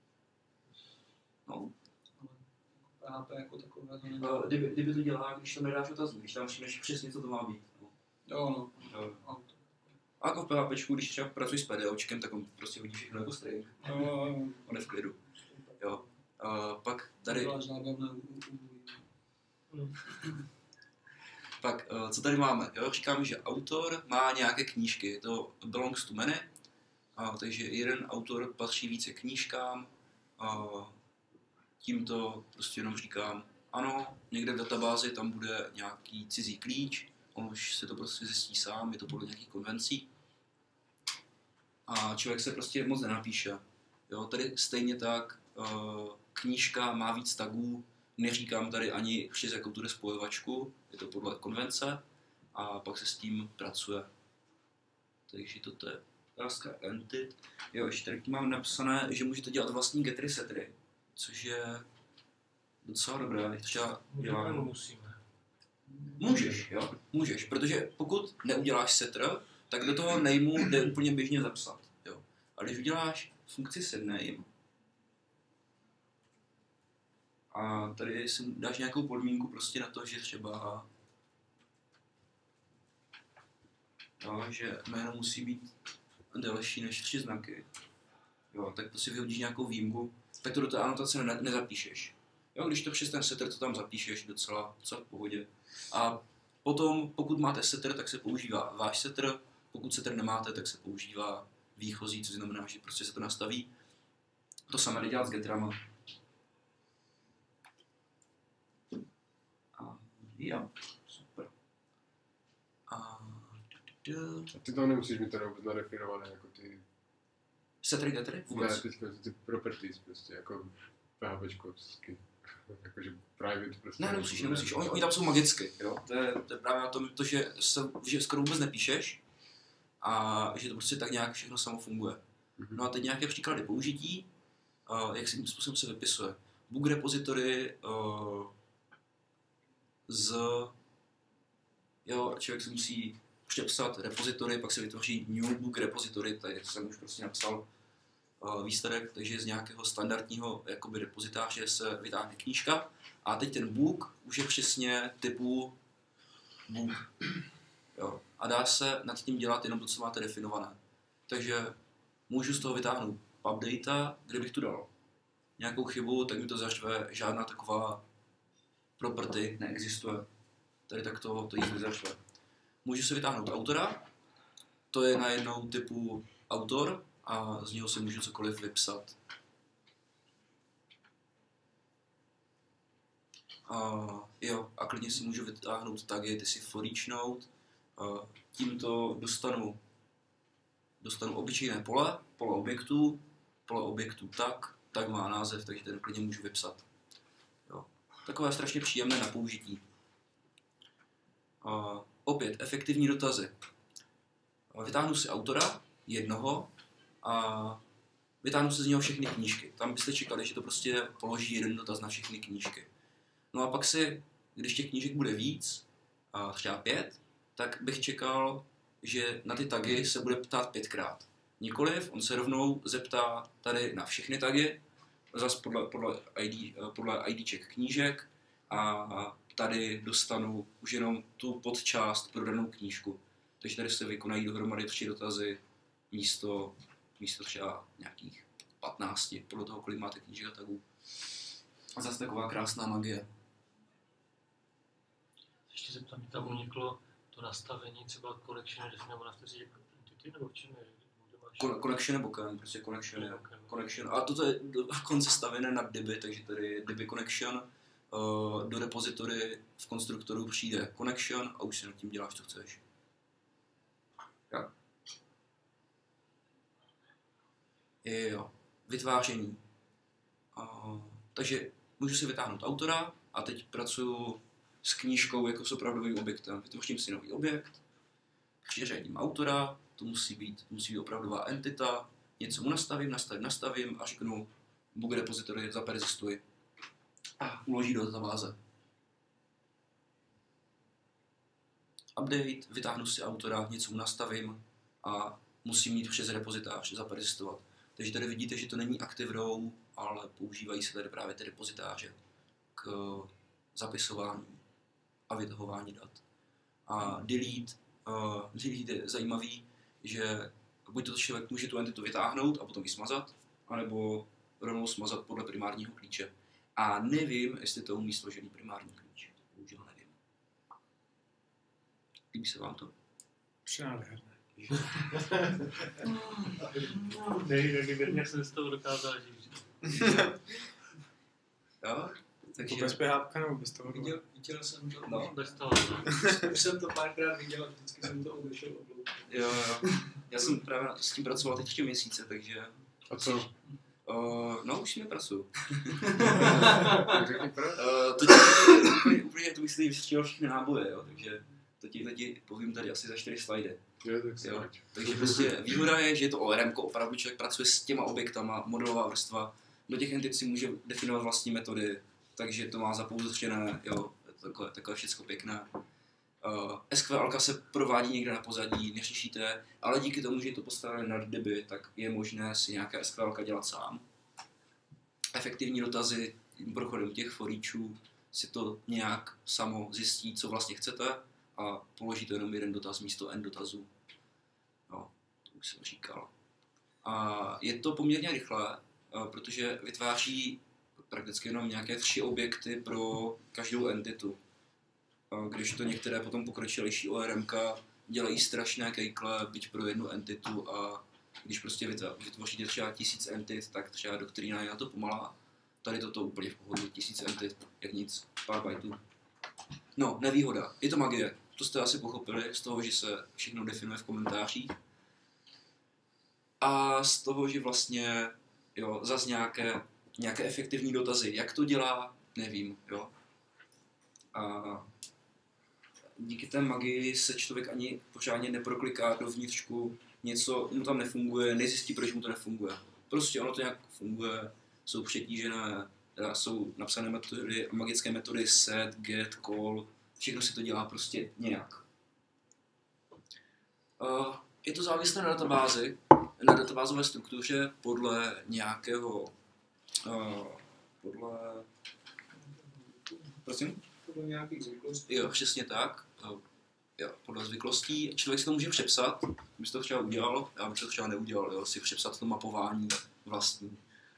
no, PHP jako takové. kdyby to dělá, když tam nedáš otazník, když tam všimneš přesně, co to má být. No. Jo, Jo. no. A jako v PHP, když třeba pracuješ s PDOčkem, tak on prostě hodí všechno jako string. On je v klidu. Jo. Pak tady... Pak, co tady máme? Jo, říkáme, že autor má nějaké knížky, to belongs to many, takže jeden autor patří více knížkám, tímto prostě jenom říkám, ano, někde v databázi tam bude nějaký cizí klíč, on už si to prostě zjistí sám, je to podle nějakých konvencí a člověk se prostě moc nenapíše. Jo, tady stejně tak knížka má víc tagů, neříkám tady ani přes jakou tu spojovačku, je to podle konvence a pak se s tím pracuje. Takže toto je otázka entit. Jo, ještě tady mám napsané, že můžete dělat vlastní getry setry, což je docela dobré, jak třeba dělám. Musíme. Můžeš, jo, můžeš, protože pokud neuděláš setter, tak do toho nameu jde úplně běžně zapsat, jo. A když uděláš funkci setName, a tady si dáš nějakou podmínku prostě na to, že třeba jo, že jméno musí být delší než 3 znaky. Jo, tak prostě vyhodíš nějakou výjimku, tak to do té anotace nezapíšeš. Jo, když to přes ten setter to tam zapíšeš docela v pohodě. A potom, pokud máte setter, tak se používá váš setter, pokud setter nemáte, tak se používá výchozí, což znamená, že prostě se to nastaví. To samé jde dělat s getrama. Jo, super. A ty to nemusíš mít teda vůbec nadefinované jako ty... setry, getry? Ne, teďka ty properties prostě, jako PHPčko vždycky. Jakože private prostě. Ne, nemusíš. Oni tam jsou magicky, jo. To je právě na tom, že skoro vůbec nepíšeš a že to prostě tak nějak všechno samo funguje. No a teď nějaké příklady použití, jak si tím způsobem se vypisuje. Book repository, jo, člověk si musí přepsat repository, pak se vytvoří new book repository, tady jsem už prostě napsal výsledek, takže z nějakého standardního jakoby repozitáře se vytáhne knížka a teď ten book už je přesně typu book. Jo. A dá se nad tím dělat jenom to, co máte definované. Takže můžu z toho vytáhnout pubdata, kde bych tu dal nějakou chybu, tak mi to zařve, žádná taková property neexistuje. Tady tak to jí zařve. Můžu si vytáhnout autora, to je najednou typu autor a z něho si můžu cokoliv vypsat. A klidně si můžu vytáhnout tagy, ty si for each node. Tímto dostanu obyčejné pole objektů tak má název, takže ten klidně můžu vypsat. Jo. Takové strašně příjemné na použití. Opět efektivní dotazy. Vytáhnu si autora jednoho a vytáhnu si z něho všechny knížky. Tam byste čekali, že to prostě položí jeden dotaz na všechny knížky. No a pak si, když těch knížek bude víc, třeba 5, tak bych čekal, že na ty tagy se bude ptát 5krát. Nikoliv, on se rovnou zeptá tady na všechny tagy, zase podle IDček knížek a tady dostanu už jenom tu podčást pro danou knížku. Takže tady se vykonají dohromady 3 dotazy místo třeba nějakých 15, podle toho, kolik máte knížek a tagů. A zase taková krásná magie. Ještě zeptám, mi tam uniklo to nastavení, třeba connection nebo nastavení entity, nebo v čem je? Connection je bokem, prostě connection. A toto je dokonce stavěné na DB, takže tady DB connection, do repository v konstruktoru přijde connection a už si nad tím děláš, co chceš. Jo. Vytváření. Takže můžu si vytáhnout autora a teď pracuji s knížkou jako s opravdovým objektem. Vytvořím si nový objekt, přiřadím autora, to musí být opravdová entita, něco mu nastavím a řeknu book repository zapersistuj a uloží do databáze. Update, vytáhnu si autora, něco mu nastavím a musím mít přes repozitář zaperzistovat. Takže tady vidíte, že to není Active Row, ale používají se tady právě ty repozitáře k zapisování a vytahování dat. A delete je zajímavý, že buď to člověk může tu entitu vytáhnout a potom ji smazat, anebo rovnou smazat podle primárního klíče. A nevím, jestli to umí složený primární klíč. Bohužel nevím. Líbí se vám to? Přenádherné. Nevím, jak jsem z toho dokázal žít. Jo? Takže... Bez PHP nebo bez toho? Viděl jsem to. No. Bez toho. Už jsem to párkrát viděl a vždycky jsem to obešel oblouky. Jo. Já jsem právě s tím pracoval teď 3 měsíce, takže... A co? No, už s tím nepracuju. Řekni proč? Úplně to myslím, že vystřílel všechny náboje, jo, takže to ti povím tady asi za 4 slajdy. Jo. Takže prostě výhoda je, že je to ORM, opravdu člověk pracuje s těma objektama, modelová vrstva, do těch entit si může definovat vlastní metody, takže to má zapouzřené, jo, takové všecko pěkné. SQL se provádí někde na pozadí, neřešíte, ale díky tomu, že je to postavené na DB, tak je možné si nějaké SQL dělat sám. Efektivní dotazy prochodem těch for eachů si to nějak samo zjistí, co vlastně chcete a položíte jenom jeden dotaz místo n dotazů. No, to už jsem říkal. A je to poměrně rychlé, protože vytváří prakticky jenom nějaké 3 objekty pro každou entitu. Když to některé potom pokročilejší ORMka dělají strašné kejkle, byť pro jednu entitu a když prostě vytvoříte třeba 1000 entit, tak třeba doktrína je na to pomalá. Tady toto úplně v pohodě, 1000 entit, jak nic, pár bajtů. No, nevýhoda, je to magie, to jste asi pochopili z toho, že se všechno definuje v komentářích. A z toho, že vlastně, jo, zas nějaké efektivní dotazy, jak to dělá, nevím, jo. A díky té magii se člověk ani pořádně neprokliká dovnitřku, něco mu tam nefunguje, nezjistí, proč mu to nefunguje. Prostě ono to nějak funguje, jsou přetížené, jsou napsané metody, magické metody set, get, call, všechno si to dělá prostě nějak. Je to závislé na databázi, na databázové struktuře podle nějakého, prosím? Podle nějakých zvyklostí. Jo, přesně tak. Jo, podle zvyklostí. Člověk si to může přepsat, bys to třeba udělal, já bych to třeba neudělal, jo, si přepsat to mapování vlastní.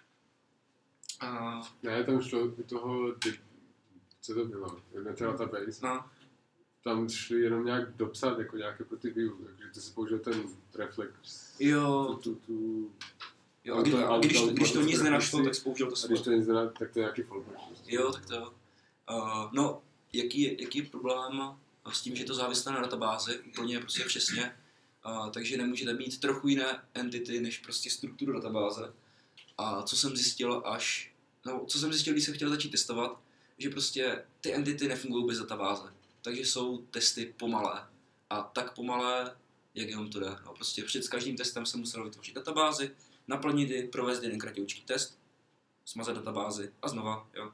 Ne, tam šlo u toho, co to bylo, database. No. Tam šli jenom nějak dopsat jako nějaké pro ty view, takže ty si použil ten reflex. Jo. Jo, a když to nic nenašlo, tak spoužil to a když to nic nenašlo, tak to je nějaký fallback. Jo, tak to. No, jaký je problém s tím, že je to závislé na databázi, úplně prostě přesně, takže nemůžete mít trochu jiné entity než prostě strukturu databáze. A co jsem zjistil, když jsem chtěl začít testovat, že prostě ty entity nefungují bez databáze, takže jsou testy pomalé. A tak pomalé, jak jenom to jde. No, prostě před každým testem jsem musel vytvořit databázi, naplnit ji, provést jeden kratější test, smazat databázi a znova, jo.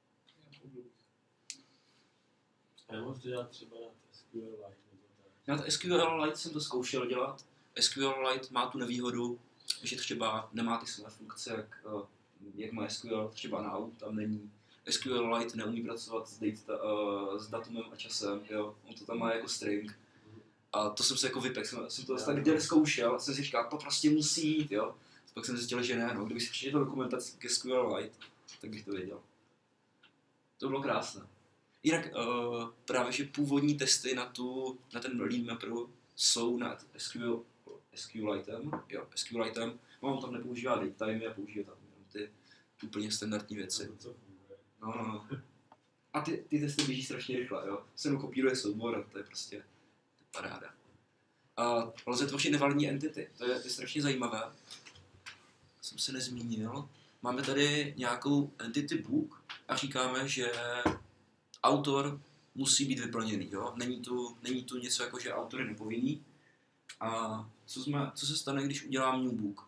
A nemohl to dělat třeba na SQLite? Na SQLite jsem to zkoušel dělat. SQLite má tu nevýhodu, že třeba nemá ty své funkce, jak má SQL, třeba now, tam není. SQLite neumí pracovat s datumem a časem, jo. On to tam má jako string. A to jsem se jako vypek, jsem to tak děl zkoušel a jsem si říkal, to prostě musí jít, jo. Pak jsem zjistil, že ne, no. Kdybych si přečetl dokumentaci ke SQLite, tak bych to věděl. To bylo krásné. Jinak právě, že původní testy na ten lead mapper jsou nad SQLitem, on tam nepoužívá datetime a používá tam ty úplně standardní věci. No. A ty testy běží strašně rychle, jo. Se mnou kopíruje soubor a to je prostě paráda. A lze tvořit nevalidní entity, to je strašně zajímavé. Jsem se nezmínil. Máme tady nějakou entity book a říkáme, že autor musí být vyplněný, jo. Není tu něco jako, že autor je nepovinný. A co se stane, když udělám new book?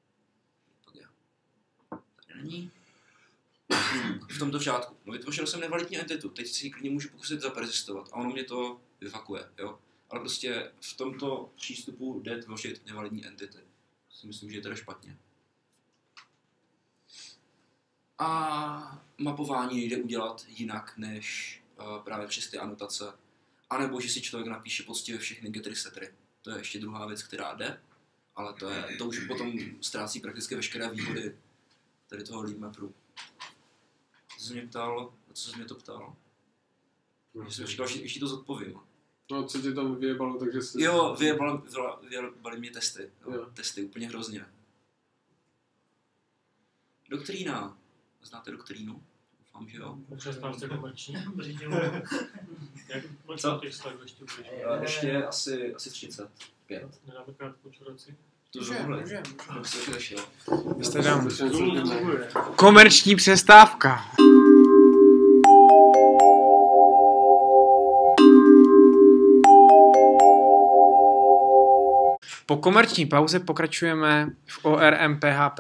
Tady není. V tomto řádku. No, vytvořil jsem nevalidní entitu, teď si klidně můžu pokusit zaperzistovat a ono mě to vyfakuje, jo. Ale prostě v tomto přístupu jde tvořit nevalidní entity. Si myslím, že je teda špatně. A mapování jde udělat jinak než právě přes ty anotace. A nebo že si člověk napíše poctivě všechny getry setry. To je ještě druhá věc, která jde, ale to už potom ztrácí prakticky veškeré výhody tady toho lead mapperu. Co jsi mě to ptal? Že jsem říkal, že ještě to zodpovím. No, co ti tam vyjebalo, takže si... Jo, vyjebali mě testy. Jo. Testy, úplně hrozně. Doktrína. Znáte doktrínu? Doufám, že jo. Přestávám se komerční. Jak moc těch slajů ještě budeš? Ještě asi 35. Nedáme krátkou čuraci? Můžeme. Vy jste dám. Komerční přestávka. Po komerční pauze pokračujeme v ORM PHP.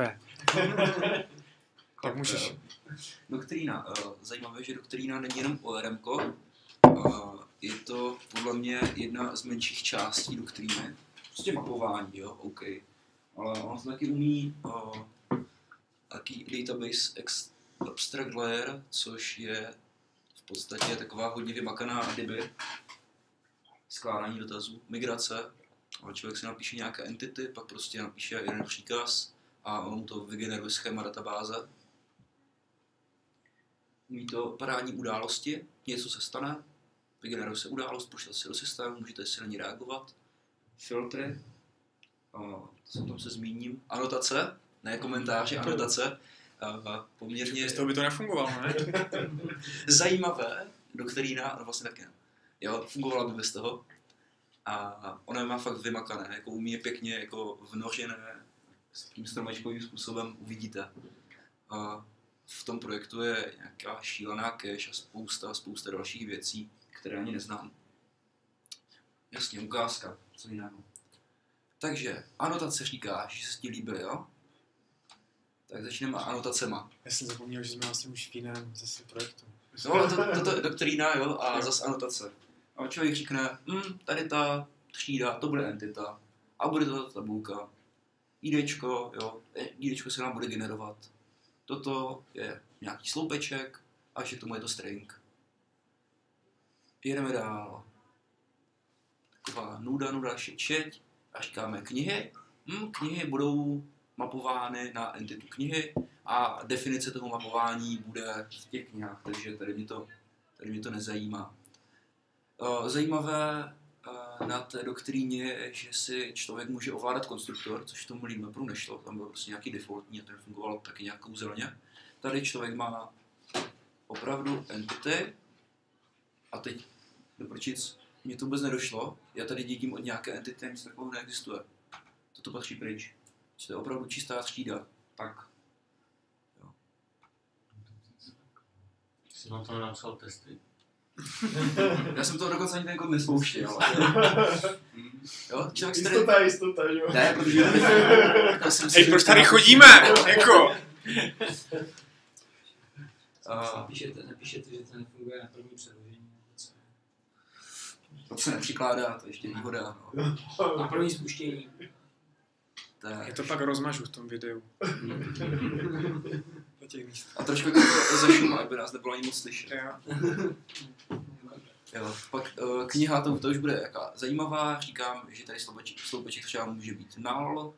Tak můžeš. Doktrína. Zajímavé, že doktrína není jenom ORM-ko. Je to podle mě jedna z menších částí doktríny. Prostě mapování, jo, OK. Ale on to taky umí taky database abstract layer, což je v podstatě taková hodně vymakaná DB. Skládání dotazů, migrace. Ale člověk si napíše nějaké entity, pak prostě napíše jeden příkaz a on to vygeneruje schéma databáze. Umí to parádní události, něco se stane, vygeneruje se událost, pošle se do systému, můžete si na ní reagovat. Filtry, tam se zmíním. Anotace, ne komentáře, anotace. Poměrně... Z toho by to nefungovalo, ne? Zajímavé, doktrína, vlastně taky ne. Jo, fungovala by bez toho. A ona má fakt vymakané, jako umí je pěkně jako vnořené s tím stromečkovým způsobem, uvidíte. A v tom projektu je nějaká šílená cache a spousta dalších věcí, které ani neznám. Jasně, ukázka, co jiného. Takže, anotace říkáš, že se ti líbily, jo? Tak začneme anotacema. Já jsem zapomněl, že jsme vlastně už v jiném zase projektu. No, ale to je doktrína, jo, a zase anotace. A člověk říkne, tady ta třída, to bude entita, a bude to tabulka. IDčko, jo, IDčko se nám bude generovat. Toto je nějaký sloupeček, a ještě k tomu je to string. Jedeme dál. Taková nuda, šeť. A říkáme knihy. Knihy budou mapovány na entitu knihy a definice toho mapování bude v těch knihách, takže tady mě to nezajímá. Zajímavé na té doktríně je, že si člověk může ovládat konstruktor, což v tom lead mapperu nešlo, tam byl prostě nějaký defaultní a ten fungoval taky nějak kouzelně. Tady člověk má opravdu entity, a teď doprčic, mně to vůbec nedošlo, já tady dědím od nějaké entity, nic takového neexistuje. Toto patří pryč. To je opravdu čistá třída. Tak. Jo. Jsi na to nenapsal testy? Já jsem to dokonce ani ten kód nespouštěl. Jo, člověk Jistota, jo. Ne, protože Hej, proč tady chodíme? Jako. Nepíšete, že to nefunguje na první přeložení. To se nepřikládá, to je ještě výhoda. No. Na první spuštění. Tak. Já to pak rozmažu v tom videu. A trošku to zašum, aby nás nebylo ani moc slyšet. Jo, pak kniha, to už bude jaká zajímavá, říkám, že tady sloupeček třeba může být null.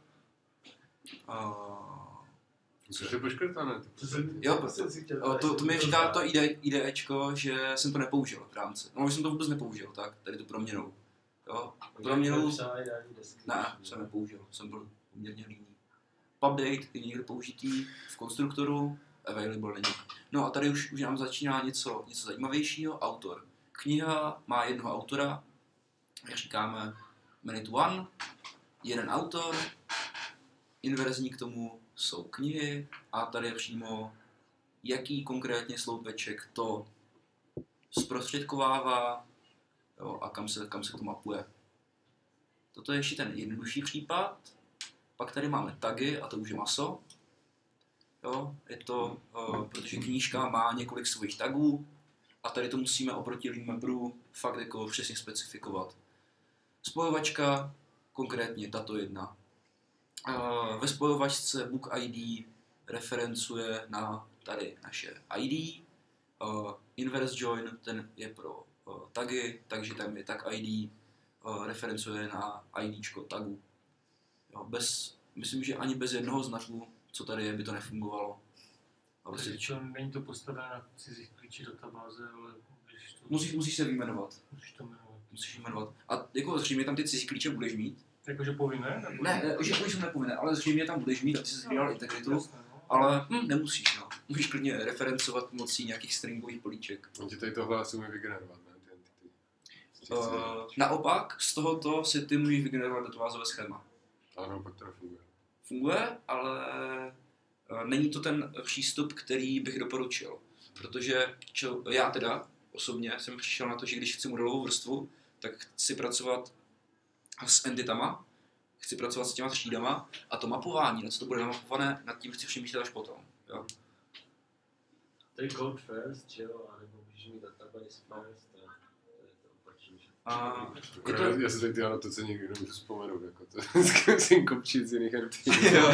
Což je poškrtané. Jo, to mi říká to IDEčko, že jsem to nepoužil v rámci. No, že jsem to vůbec nepoužil, tak, tady tu proměnou. Jo, proměnou... Ne, jsem nepoužil, jsem byl poměrně líný. Update je někde použitý v konstruktoru, available není. No a tady už nám začíná něco zajímavějšího, autor. Kniha má jednoho autora, jak říkáme, minute one, jeden autor, inverzní k tomu jsou knihy a tady je přímo, jaký konkrétně sloupeček to zprostředkovává, jo, a kam se to mapuje. Toto je ještě ten jednodušší případ. Pak tady máme tagy a to už je maso. Jo, je to, protože knížka má několik svých tagů a tady to musíme oproti Leanmapperu fakt jako přesně specifikovat. Spojovačka, konkrétně tato jedna. Ve spojovačce Book ID referencuje na tady naše ID. Inverse join, ten je pro tagy, takže tam je tag ID, referencuje na IDčko tagu. Jo, myslím, že ani bez jednoho znaku, co tady je, by to nefungovalo. Není to postavené na cizích klíčích databáze, ale když to... Musíš se vyjmenovat. Musíš to jmenovat. A jako zřejmě tam ty cizí klíče budeš mít. Jakože povinné? Nebo... Ne, že jsou nepovinné, ale zřejmě tam budeš mít, aby si sbíral integritu. Ale nemusíš, no. Můžeš klidně referencovat pomocí nějakých stringových políček. On ti tady tohle asi umí vygenerovat, ne? Ty entity. Naopak, z tohoto si ty můžeš vygenerovat databázové schéma. Ale naopak to nefunguje. Funguje, ale není to ten přístup, který bych doporučil. Protože já teda osobně jsem přišel na to, že když chci modelovou vrstvu, tak chci pracovat s entitama, chci pracovat s těma třídama a to mapování, na co to bude namapované, nad tím chci přemýšlet až potom. Jo? To je code first, že jo, anebo můžeš mít database first, to je to opačně. Já si tady ty anotace nikdy nemůžu vzpomenout, jako to zkusím kopčit z jiných entity.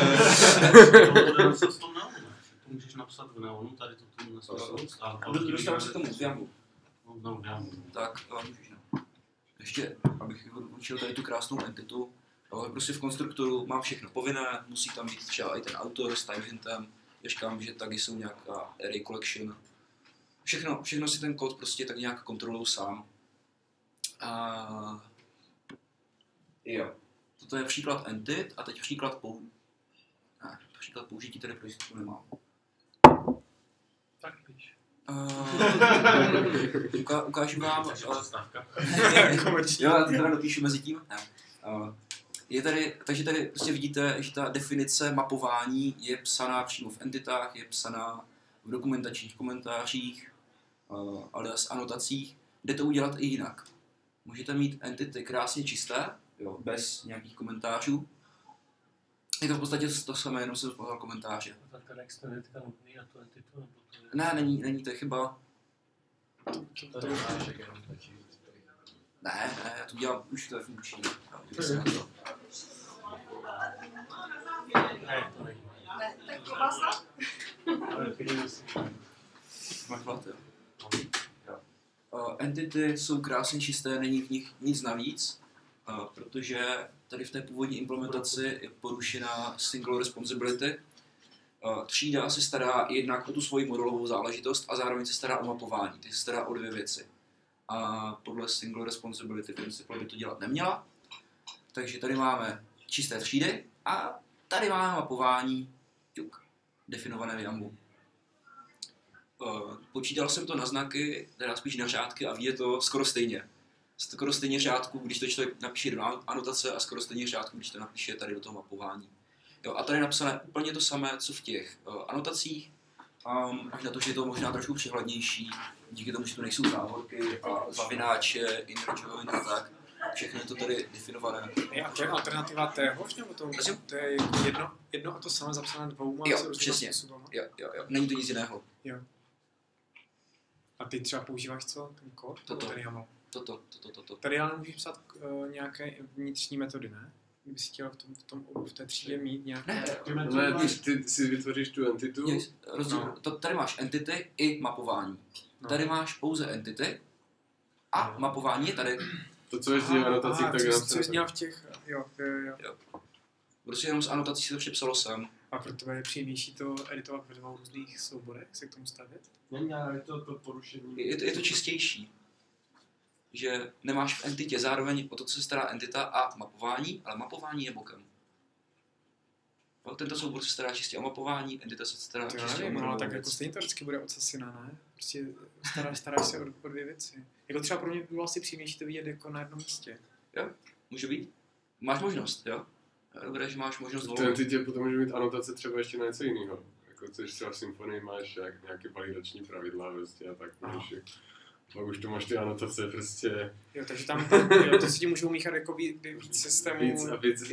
To můžeš napsat v Neonu, tady to tu Dostávám se k tomu v Yangu. No, tak, můžeš, no. Ještě, abych učil tady tu krásnou entitu, ale prostě v konstruktoru mám všechno povinné, musí tam být třeba i ten autor s timehintem, já říkám, že taky jsou nějaká array collection. Všechno si ten kód prostě tak nějak kontroluju sám. Jo. Toto je příklad entit a teď příklad použití, tady pro jistotu nemám. Tak píš. Ukážu vám. Jo, já to teda dopíšu mezi tím. Takže tady prostě vidíte, že ta definice mapování je psaná přímo v entitách, je psaná v dokumentačních komentářích, alias anotacích. Jde to udělat i jinak. Můžete mít entity krásně čisté, jo, bez nějakých komentářů. Je to v podstatě to samé, jenom jsem zpoznal komentáře. Tak ten extenditka nutný a to entitu, nebo to je... Ne, není, to je chyba. To nemáš, jak jenom stačí. Ne, já to dělám, už to je funkční. Ne, to není. Ne, tak klobasa? Máš hlad, jo? Entity jsou krásně čisté, není v nich nic navíc, protože tady v té původní implementaci je porušena single responsibility. Třída se stará jednak o tu svoji modelovou záležitost a zároveň se stará o mapování, ty se stará o dvě věci. A podle single responsibility principle by to dělat neměla. Takže tady máme čisté třídy a tady máme mapování definované v Yangu. Počítal jsem to na znaky, teda spíš na řádky a ví je to skoro stejně. Skoro stejně řádku, když to člověk napíše do anotace a skoro stejně řádku, když to napíše tady do toho mapování. Jo, a tady je napsané úplně to samé, co v těch anotacích, až na to, že je to možná trošku přehlednější, díky tomu, že tu nejsou závorky a zavináče, inner join a tak. Všechno je to tady definované. A to je alternativa téhož, nebo to je jako jedno a to samé zapsané dvouma přesně. způsobama? Jo. Není to nic jiného. Jo. A ty třeba používáš co? Ten kód? Toto. Ten YAML? Toto. Tady ale můžeš psát nějaké vnitřní metody, ne? Kdyby si chtěl v té třídě mít nějaké... Ne, ty si vytvoříš tu entitu. Tady máš entity i mapování. Tady máš pouze entity a mapování je tady. To, co ještě v anotacích, tak je co jsi měl v těch... Jo. Prostě jenom z anotací se to přepsalo sem. A pro tebe je příjemnější to editovat ve dvou různých souborech, se k tomu stavět? Je to porušení. Je to čistější. Že nemáš v entitě zároveň o to, co se stará entita a mapování, ale mapování je bokem. Tento soubor se stará čistě o mapování, entita se stará čistě o mapování. Tak jako stejně to vždycky bude ocasina, ne? Prostě staráš se o dvě věci. Jako třeba pro mě bylo asi příjemnější to vidět jako na jednom místě. Jo, může být. Máš možnost, jo? Dobré, že máš možnost volit. V entitě potom může mít anotace třeba ještě na něco jiného. Jako což třeba v symfonii máš nějaké validační pravidla prostě a tak můžeš. Pak už to máš ty anotace prostě. Jo, takže tam to si ti můžou míchat jako víc systémů.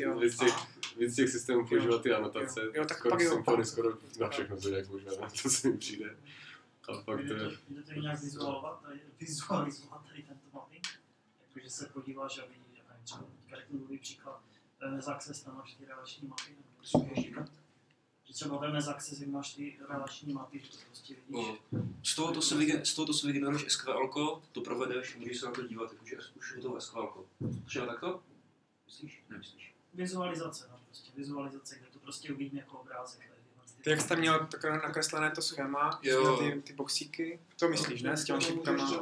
Víc těch systémů používat ty anotace. Jo, tak skoro pak jo. Symfonii skoro na všechno se nějak používat anotace mi přijde. A pak to je... Jdete nějak vizualizovat tady tento mapping? Jakože se podíváš a vidíš, že třeba řeknu druhý příklad. Veme Access, tam máš ty relační mapy, nebo můžeš říkat? Že třeba veme Access, máš ty relační mapy, to prostě vidíš. Z toho se vygeneruješ SQL, to provedeš, můžeš se na to dívat, jakože už je to SQL. Třeba takto? Myslíš? Nemyslíš? Vizualizace, no, prostě vizualizace, kde to prostě uvidím jako obrázek. Ty jak jsi tam měl takové nakreslené to schéma, ty boxíky, to myslíš, ne? S těma šipkama.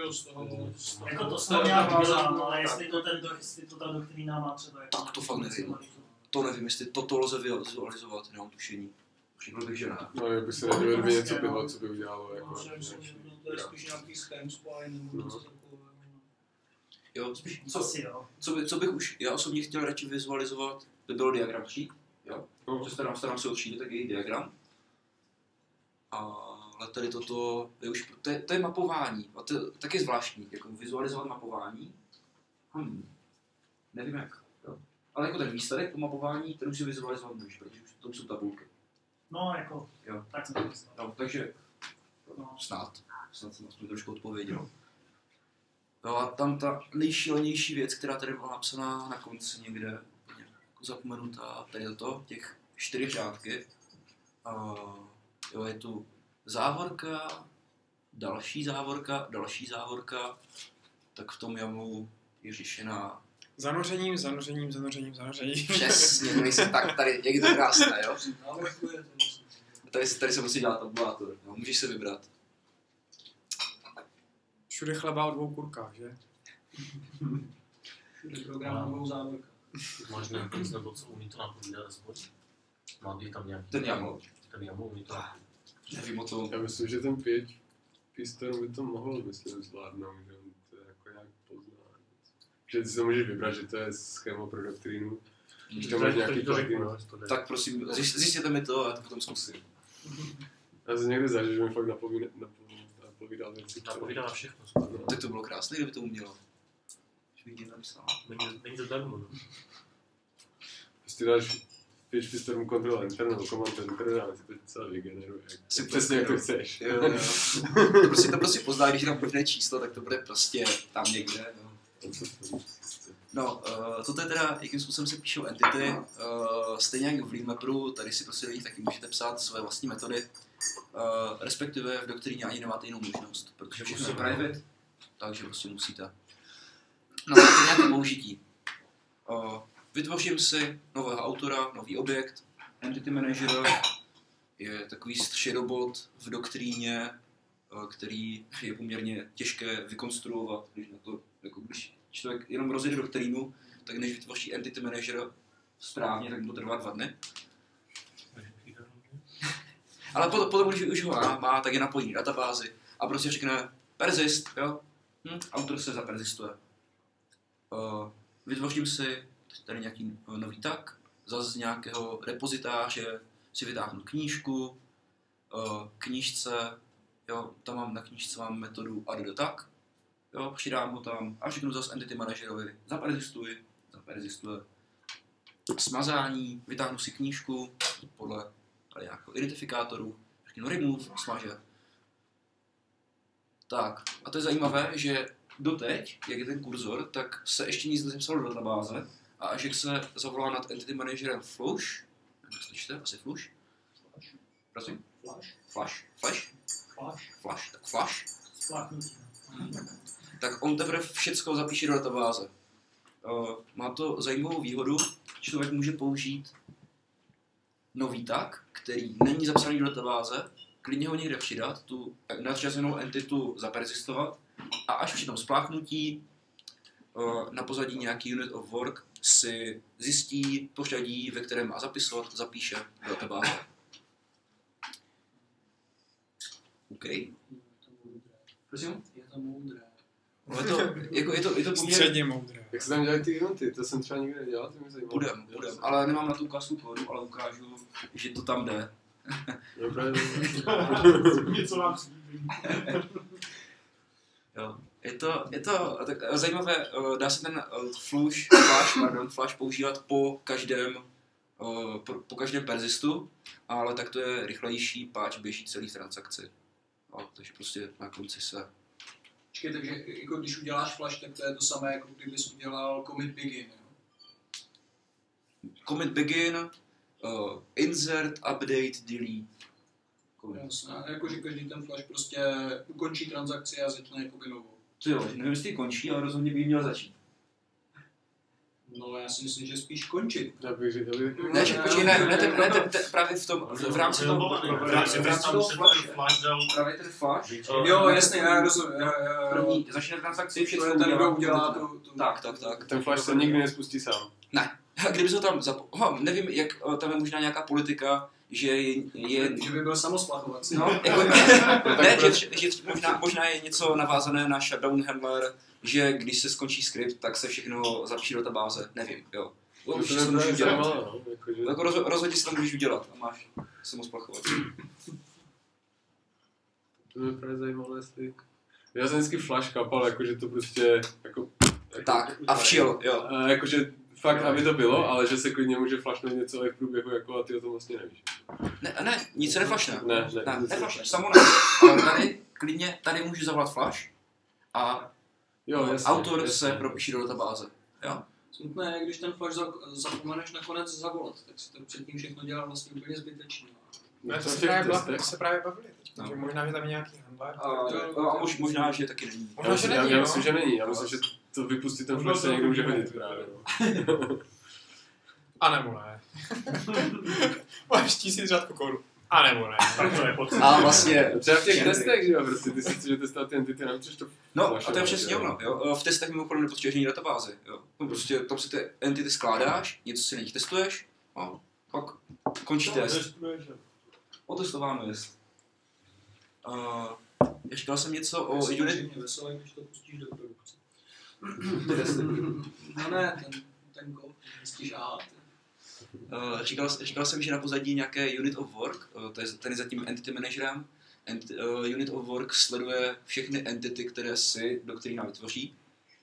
Jako to snad nějak dělám, ale jestli to ta doktrína má třeba jako... Tak to fakt nevím. To nevím, jestli toto lze vizualizovat, nemám tušení. Řekl bych, že ne. No, jak by se nedovedl něco bylo, co by udělalo. Jako, to je spíš nějaký schém spájen nebo něco takového. Jo, spíš, co bych už já osobně chtěl radši vizualizovat, by byl diagram tříd. Jo, starám se o třídy, tak je diagram. Ale tady toto je už, to je mapování, a to tak je zvláštní, jako vizualizovat mapování. Nevím jak, jo. Ale jako ten výsledek po mapování, ten už si vizualizovat můžeš, protože už to jsou tabulky. No jako, jo. Tak jsem to myslel. No, takže snad jsem aspoň trošku odpověděl. No a tam ta nejšílenější věc, která tady byla napsaná na konci někde, zapomenutá, tady to, těch 4 řádky. Jo, je tu závorka, další závorka, tak v tom jamu je řešená zanořením. Přesně, tak tady, jak je to krásné, jo? Tady se musí dělat tabulátor, no, můžeš se vybrat. Všude chleba o 2 kurkách, že? Všude program o 2 závorkách. Máš nějaký nebo co umí to napovídat aspoň? Má být tam nějaký... Ten YAML umí to. Nevím o tom. Já myslím, že ten piston by to mohl, zvládnout, že on to jako nějak pozná. Že ty si to můžeš vybrat, že to je schéma pro doktrínu. Když tam máš nějaký plugin. Tak prosím, zjistěte mi to a to potom zkusím. Já jsem někde zažil, že mi fakt napovídal věci. Napovídal na všechno. No, tak to bylo krásné, kdyby to umělo. Není to darmo, no. Prostě dáš piston control enter nebo command enter a ty to celé vygeneruje. Přesně jak to chceš. Jo. To prostě pozná, když je tam prvné číslo, tak to bude prostě tam někde. No, toto je teda, jakým způsobem se píšou entity. Stejně jak v LeanMapperu, tady si prostě lidi taky můžete psát své vlastní metody. Respektive v doktríně ani nemáte jinou možnost, protože všechno je private, takže prostě musíte. No, nějaké použití. Vytvořím si nového autora, nový objekt. Entity Manager je takový shadowbot v doktríně, který je poměrně těžké vykonstruovat. Když člověk jenom rozjede doktrínu, tak než vytvoří Entity Manager správně, tak mu to trvá 2 dny. Ale potom, když už ho má, tak je napojí databázi a prostě řekne persist, jo? Autor se zaperzistuje. Vytvořím si tady nějaký nový tag, zase z nějakého repozitáře si vytáhnu knížku, knížce, jo, tam mám na knížce mám metodu add tag, jo, přidám ho tam a řeknu zase entity managerovi, zaperzistuje, smazání, vytáhnu si knížku podle nějakého identifikátoru, řeknu remove, smaže. Tak, a to je zajímavé, že doteď, jak je ten kurzor, tak se ještě nic nezapsalo do databáze a až jak se zavolá nad entity managerem Flush, slyšíte, asi Flush? Prosím? Flash. Tak on teprve všecko zapíše do databáze. Má to zajímavou výhodu, že člověk může použít nový tag, který není zapsaný do databáze, klidně ho někde přidat, tu nadřazenou entitu zaperzistovat a až při tom spláchnutí na pozadí nějaký unit of work si zjistí pořadí, ve kterém má zapisovat, zapíše do databáze. OK. Prosím? Je to moudré. No je to poměrně... Středně moudré. Jak se tam dělají ty eventy? To jsem třeba nikdy nedělal, to mě zajímalo. Budem, ale nemám na tu ukázku kódu, ale ukážu, že to tam jde. Něco nám slíbí. Jo. Je to tak zajímavé, dá se ten flash používat po každém persistu, ale tak to je rychlejší, páč běží celý transakci. Jo, takže prostě na konci se... Počkej, takže jako když uděláš flash, tak to je to samé, jako kdybys udělal commit begin, jo? Commit begin, insert, update, delete. Jasně, jakože každý ten flash prostě ukončí transakci a začne jakoby novou. Jo, nevím, jestli končí, ale rozhodně by měl začít. No, já si myslím, že spíš končit. Ne, že počkej, právě v rámci toho flash. právě ten flash. Jo, jasně, já rozumím. První, začne transakci, všechno ten, kdo udělá tu... Tak. Ten flash se nikdy nespustí sám. Ne, kdyby se tam nevím, jak tam je možná nějaká politika, že Že by byl samosplachovací. No, jako, ne, že možná je něco navázané na shutdown handler, že když se skončí skript, tak se všechno zapíše do databáze, nevím, jo. Určitě se to můžeš udělat. Jako rozhodně si to můžeš udělat a máš samosplachovací. To mě právě zajímalo, jestli... Já jsem vždycky flash kapal, jakože to prostě jako... Tak, a včil, jo. Jakože fakt, aby to bylo, ale že se klidně může flashnout něco i v průběhu, jako a ty o tom vlastně nevíš. Ne, nic se neflashne. Neflashne. Samo ne. Ale tady můžu zavolat flash a jo, jasně, autor jasně. se propíše do databáze. Jo? Smutné je, když ten flash zapomeneš nakonec zavolat, tak si to předtím všechno dělá vlastně úplně zbytečně. To se právě bavili teď, protože možná, že tam je nějaký handler. A možná, že taky není. Možná, že není, Já myslím, že není. Já myslím, že to vypustit ten flash se někdo může hodit právě. A nebo ne. Máš 1000 řádku kódu. A nebo ne. A vlastně... Třeba v těch testech, že jo, prostě ty si chceš testovat ty entity, nemůžeš to... No, a to je přesně ono, jo. V testech mimochodem nepotřebuješ ani databázi, jo. No, prostě tam si ty entity skládáš, něco si na nich testuješ, a pak končí test. Otestováno jest. Říkal jsem něco o unit... veselé, když to pustíš do produkce. No ne, ten kód, zjistíš aha. Říkal jsem, že na pozadí je nějaké unit of work, ten je zatím entity managerem. Unit of work sleduje všechny entity, do kterých nám vytvoří.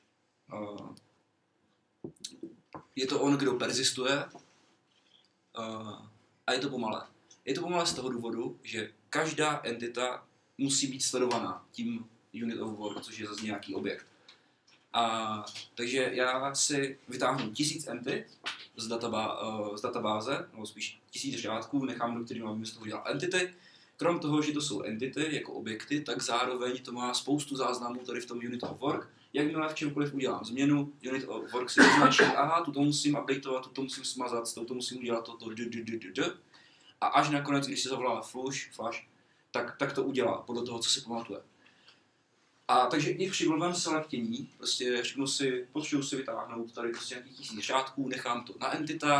Je to on, kdo persistuje a je to pomalé. Je to pomalé z toho důvodu, že každá entita musí být sledovaná tím unit of work, což je zase nějaký objekt. Takže já si vytáhnu 1000 entit z databáze, nebo spíš 1000 řádků, nechám, do kterých mám z toho dělat entity. Krom toho, že to jsou entity jako objekty, tak zároveň to má spoustu záznamů tady v tom unit of work. Jakmile v čemkoliv udělám změnu, unit of work si označí, aha, tuto musím updateovat, tuto musím smazat, tuto musím udělat toto, a až nakonec, když se zavolá flash, tak to udělá podle toho, co si pamatuje. A takže i při blbém selektění, prostě potřebuji si vytáhnout tady prostě nějakých 1000 řádků, nechám to na entitách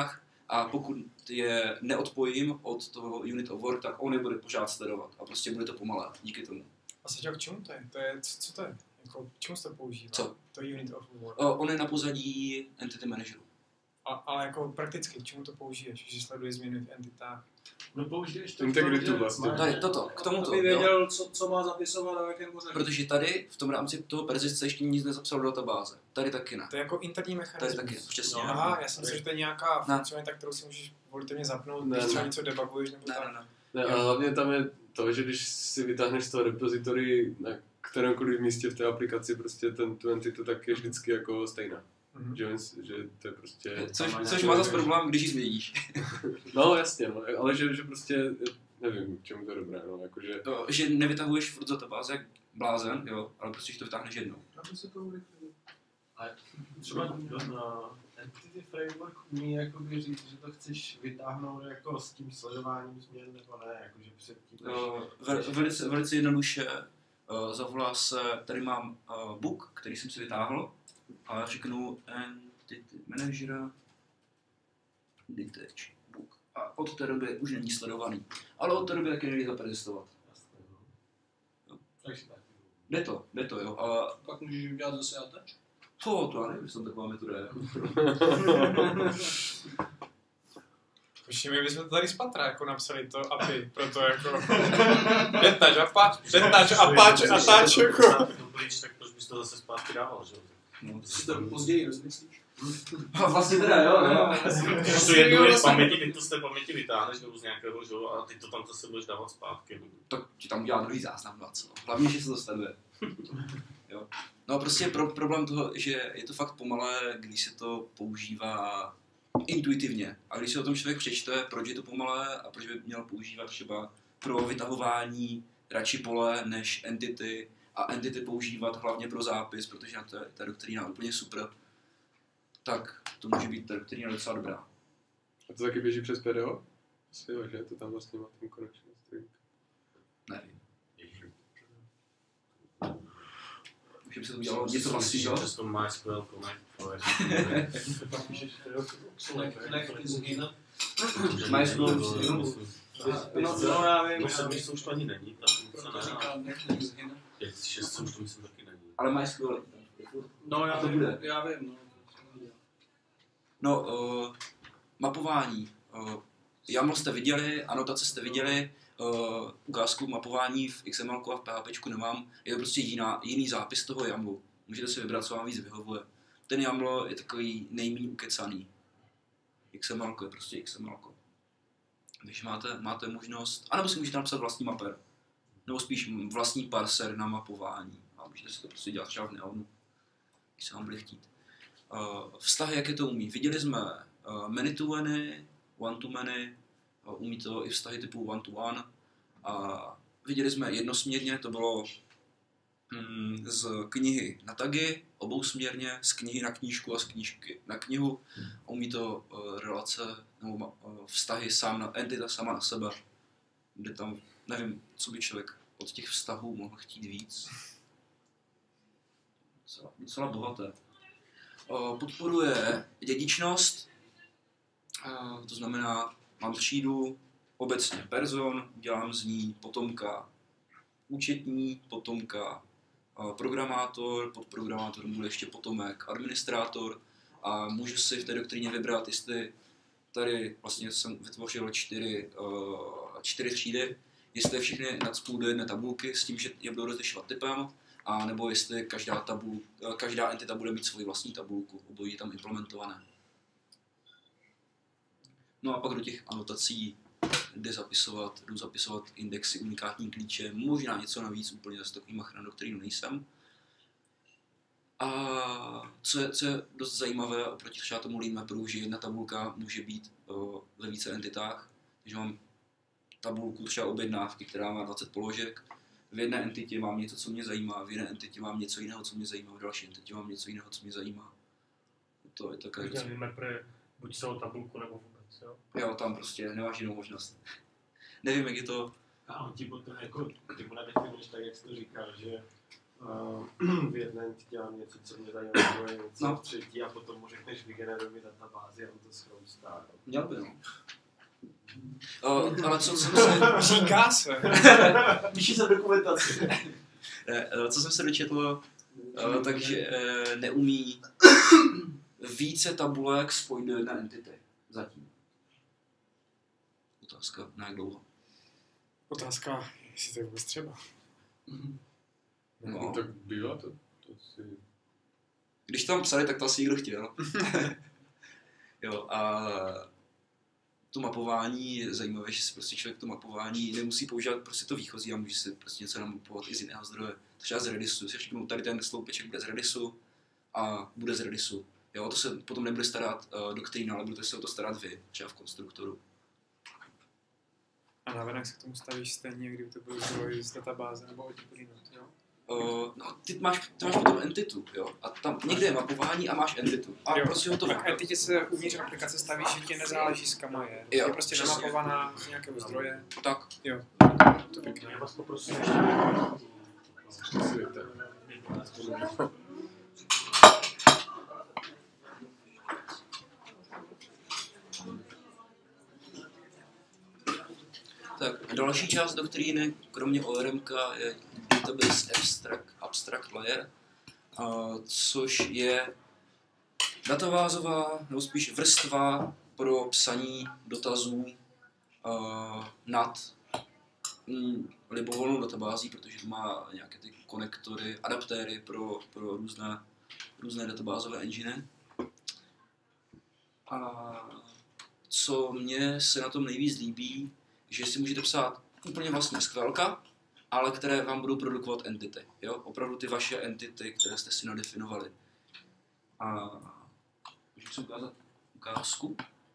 a pokud je neodpojím od toho unit of work, tak on je bude pořád sledovat a prostě bude to pomalé díky tomu. A Seďo, k čemu to je? Co to je? Jako, k čemu se to používá? Co? To unit of work. On je na pozadí entity manageru. Ale jako prakticky, k čemu to použiješ, že sleduje změny v entitách? No použiješ to Integritu vlastně. Tady, toto, k tomuto, Aby jo. věděl, co má zapisovat a v jakém pořadí. Protože tady, v tom rámci toho persist se ještě nic nezapsal do databáze. Tady taky ne. To je jako interní Tady mechanismus. taky, přesně. Aha, já jsem si, že to je nějaká Ne. funkcionalita, kterou si můžeš volitivně zapnout, Ne, když třeba ne. něco debuguješ nebo tak. Ne. Ne, ale hlavně tam je to, že když si vytáhneš z toho repository na kterémkoliv místě v té aplikaci prostě tu entitu, tak je vždycky jako stejná. Mhm. Že to je prostě... Což má zase problém, když ji změníš. No jasně, no, ale že prostě, nevím, k čemu to je dobré, no, jakože... Že nevytahuješ furt z databáze jak blázen, jo, ale prostě že to vytáhneš jednou. Aby se to urychlilo. Třeba na Entity Framework umí jakoby říct, že to chceš vytáhnout jako s tím sledováním změn, nebo ne, jakože předtím. Velice jednoduše zavolá se, tady mám book, který jsem si vytáhl a řeknu entity manager detach book. A od té doby už není sledovaný. Ale od té doby taky nejde zaperzistovat. Takže tak. Jde to, jo. A Pak můžeš udělat zase attach. to já nevím, jestli tam taková metoda je. Počkej, my bychom to tady z patra jako napsali to API, proto jako... Detach, attach, jako... Tak proč bys to zase zpátky dával, že jo? No, Si to později rozmyslíš. vlastně teda, jo. Když to jednou je z paměti, teď to z té paměti vytáhneš nebo z nějakého, že jo, a teď to tam zase budeš dávat zpátky. Tak ti tam udělá druhý záznam, no a co? Hlavně, že se to sleduje. Jo. No prostě problém toho, že je to fakt pomalé, když se to používá intuitivně. A když se o tom člověk přečte, proč je to pomalé a proč by měl používat třeba pro vytahování radši pole než entity a entity používat hlavně pro zápis, protože na to je ta doktrína úplně super, tak to může být ta doktrína docela dobrá. A to taky běží přes PDO? Asi jo, že to tam vlastně má ten connection string. Nevím. Už by se to udělalo něco vlastního. Přes to MySQL Connect. Connect is in. MySQL No já vím. No 7 už to ani není. Proto říkám Connect is in. 6 už to myslím taky není. Ale MySQL. No to bude. já vím, no. No, mapování. YAML jste viděli, anotace jste viděli, ukázku mapování v XML a v PHP nemám. Je to prostě jiný zápis toho YAMLu. Můžete si vybrat, co vám víc vyhovuje. Ten YAML je takový nejméně ukecaný. XML je prostě XML. Takže máte možnost, anebo si můžete napsat vlastní maper. Nebo spíš vlastní parser na mapování. A můžete si to prostě dělat třeba v Neonu, když se vám bude chtít. Vztahy, jak je to umí. Viděli jsme many-to-many, one-to-many, umí to i vztahy typu one-to-one. A viděli jsme jednosměrně, to bylo z knihy na tagy, obousměrně, z knihy na knížku a z knížky na knihu. Umí to relace nebo vztahy entita sama na sebe, kde tam, nevím, co by člověk od těch vztahů mohl chtít víc. Docela bohaté. Podporuje dědičnost, to znamená, mám třídu, obecně person, dělám z ní potomka účetní, potomka programátor, pod programátorem bude ještě potomek administrátor a můžu si v té doktríně vybrat, jestli tady vlastně jsem vytvořil 4 třídy, jestli je všechny nacpů do jedné tabulky s tím, že je budu rozlišovat typem, a nebo jestli každá entita bude mít svoji vlastní tabulku, obojí je tam implementované. No a pak do těch anotací jdu zapisovat indexy, unikátní klíče, možná něco navíc, úplně zase takový machrán, do kterého nejsem. A co je dost zajímavé oproti třeba tomu lean maperu, že jedna tabulka může být ve více entitách, takže mám tabulku třeba objednávky, která má 20 položek, v jedné entitě mám něco, co mě zajímá, v jiné entitě mám něco jiného, co mě zajímá, v další entitě mám něco jiného, co mě zajímá. To je takové věc. Lean mapper je buď celou tabulku nebo vůbec, jo? Jo, tam prostě nemáš jinou možnost. Nevím, jak je to... A on ti potom jako, ty mu nadefinuješ tak, jak jsi to říkal, že v jedné dělám něco, co mě zajímá, něco třetí a potom mu řekneš vygeneruj mi databázi a on to schroustá. Měl by, no. Ale co jsem se... Říká se. Píši se dokumentaci. Co jsem se dočetl, takže neumí více tabulek spojit do jedné entity. Zatím. Otázka, na jak dlouho? Otázka, jestli to je vůbec třeba. No, tak bývá to si... Když tam psali, tak to asi někdo chtěl. Jo, a to mapování je zajímavé, že si prostě člověk to mapování nemusí používat prostě to výchozí a může si prostě něco namapovat i z jiného zdroje. Třeba z Redisu. Si řeknu, tady ten sloupeček bude z Redisu a bude z Redisu. Jo, to se potom nebude starat doktrína, ale budete se o to starat vy, třeba v konstruktoru. A navenek se k tomu stavíš stejně, kdyby to byl zdroj z databáze nebo od někud jinut, jo? No, ty máš potom entitu, jo? A tam někde je mapování a máš entitu. A jo. prostě ho to tak entitě se uvnitř aplikace stavíš, že ti nezáleží s kama je. Jo, Je prostě přesně. namapovaná z nějakého zdroje. Tak. Jo. To pěkně. Já vás poprosím ještě Tak, další část doktríny, kromě ORMK, je Database Abstract Layer, což je databázová, nebo spíš vrstva pro psaní dotazů nad libovolnou databází, protože to má nějaké ty konektory, adaptéry pro různé databázové engine. A co mně se na tom nejvíc líbí, že si můžete psát úplně vlastně SQLka, ale které vám budou produkovat entity. Jo? Opravdu ty vaše entity, které jste si nadefinovali. A můžu si ukázat ukázku?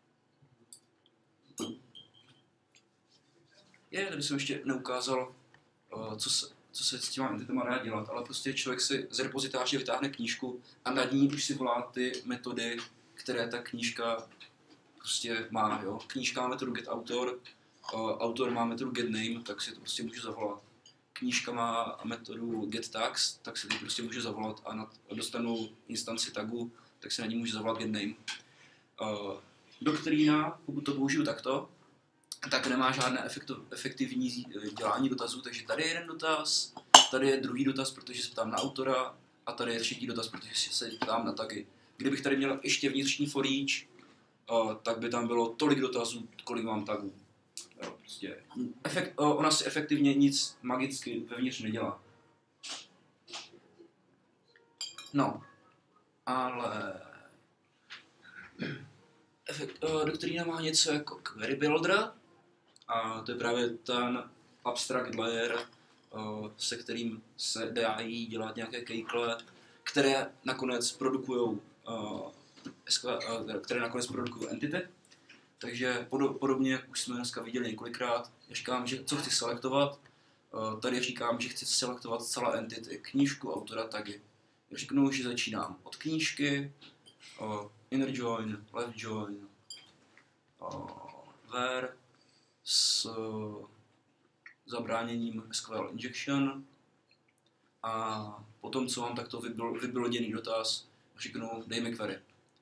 Tady jsem ještě neukázal, co se s těma entitama dá dělat, ale prostě člověk si z repozitáře vytáhne knížku a nad ní už si volá ty metody, které ta knížka prostě má. Jo? Knížka má metodu getAutor, autor má metodu getName, tak si to prostě může zavolat. Knížka má metodu getTags, tak si to prostě může zavolat a dostanu instanci tagu, tak si na ní může zavolat getName. Doktrína, pokud to použiju takto, tak nemá žádné efektivní dělání dotazů, takže tady je jeden dotaz, tady je druhý dotaz, protože se ptám na autora, a tady je třetí dotaz, protože se ptám na tagy. Kdybych tady měl ještě vnitřní for each, tak by tam bylo tolik dotazů, kolik mám tagů. Jo, prostě. Ona si efektivně nic magicky vevnitř nedělá. No, ale doktrína má něco jako query builder, a to je právě ten abstract layer, se kterým se dají dělat nějaké kejkle, které nakonec produkují entity. Takže podobně, jak už jsme dneska viděli několikrát, já říkám, že co chci selektovat, tady říkám, že chci selektovat celé entity, knížku, autora, tagy. Já řeknu, že začínám od knížky, inner join, left join, where, s zabráněním SQL injection, a potom, co mám takto vybuilděný dotaz, řeknu, dej mi query.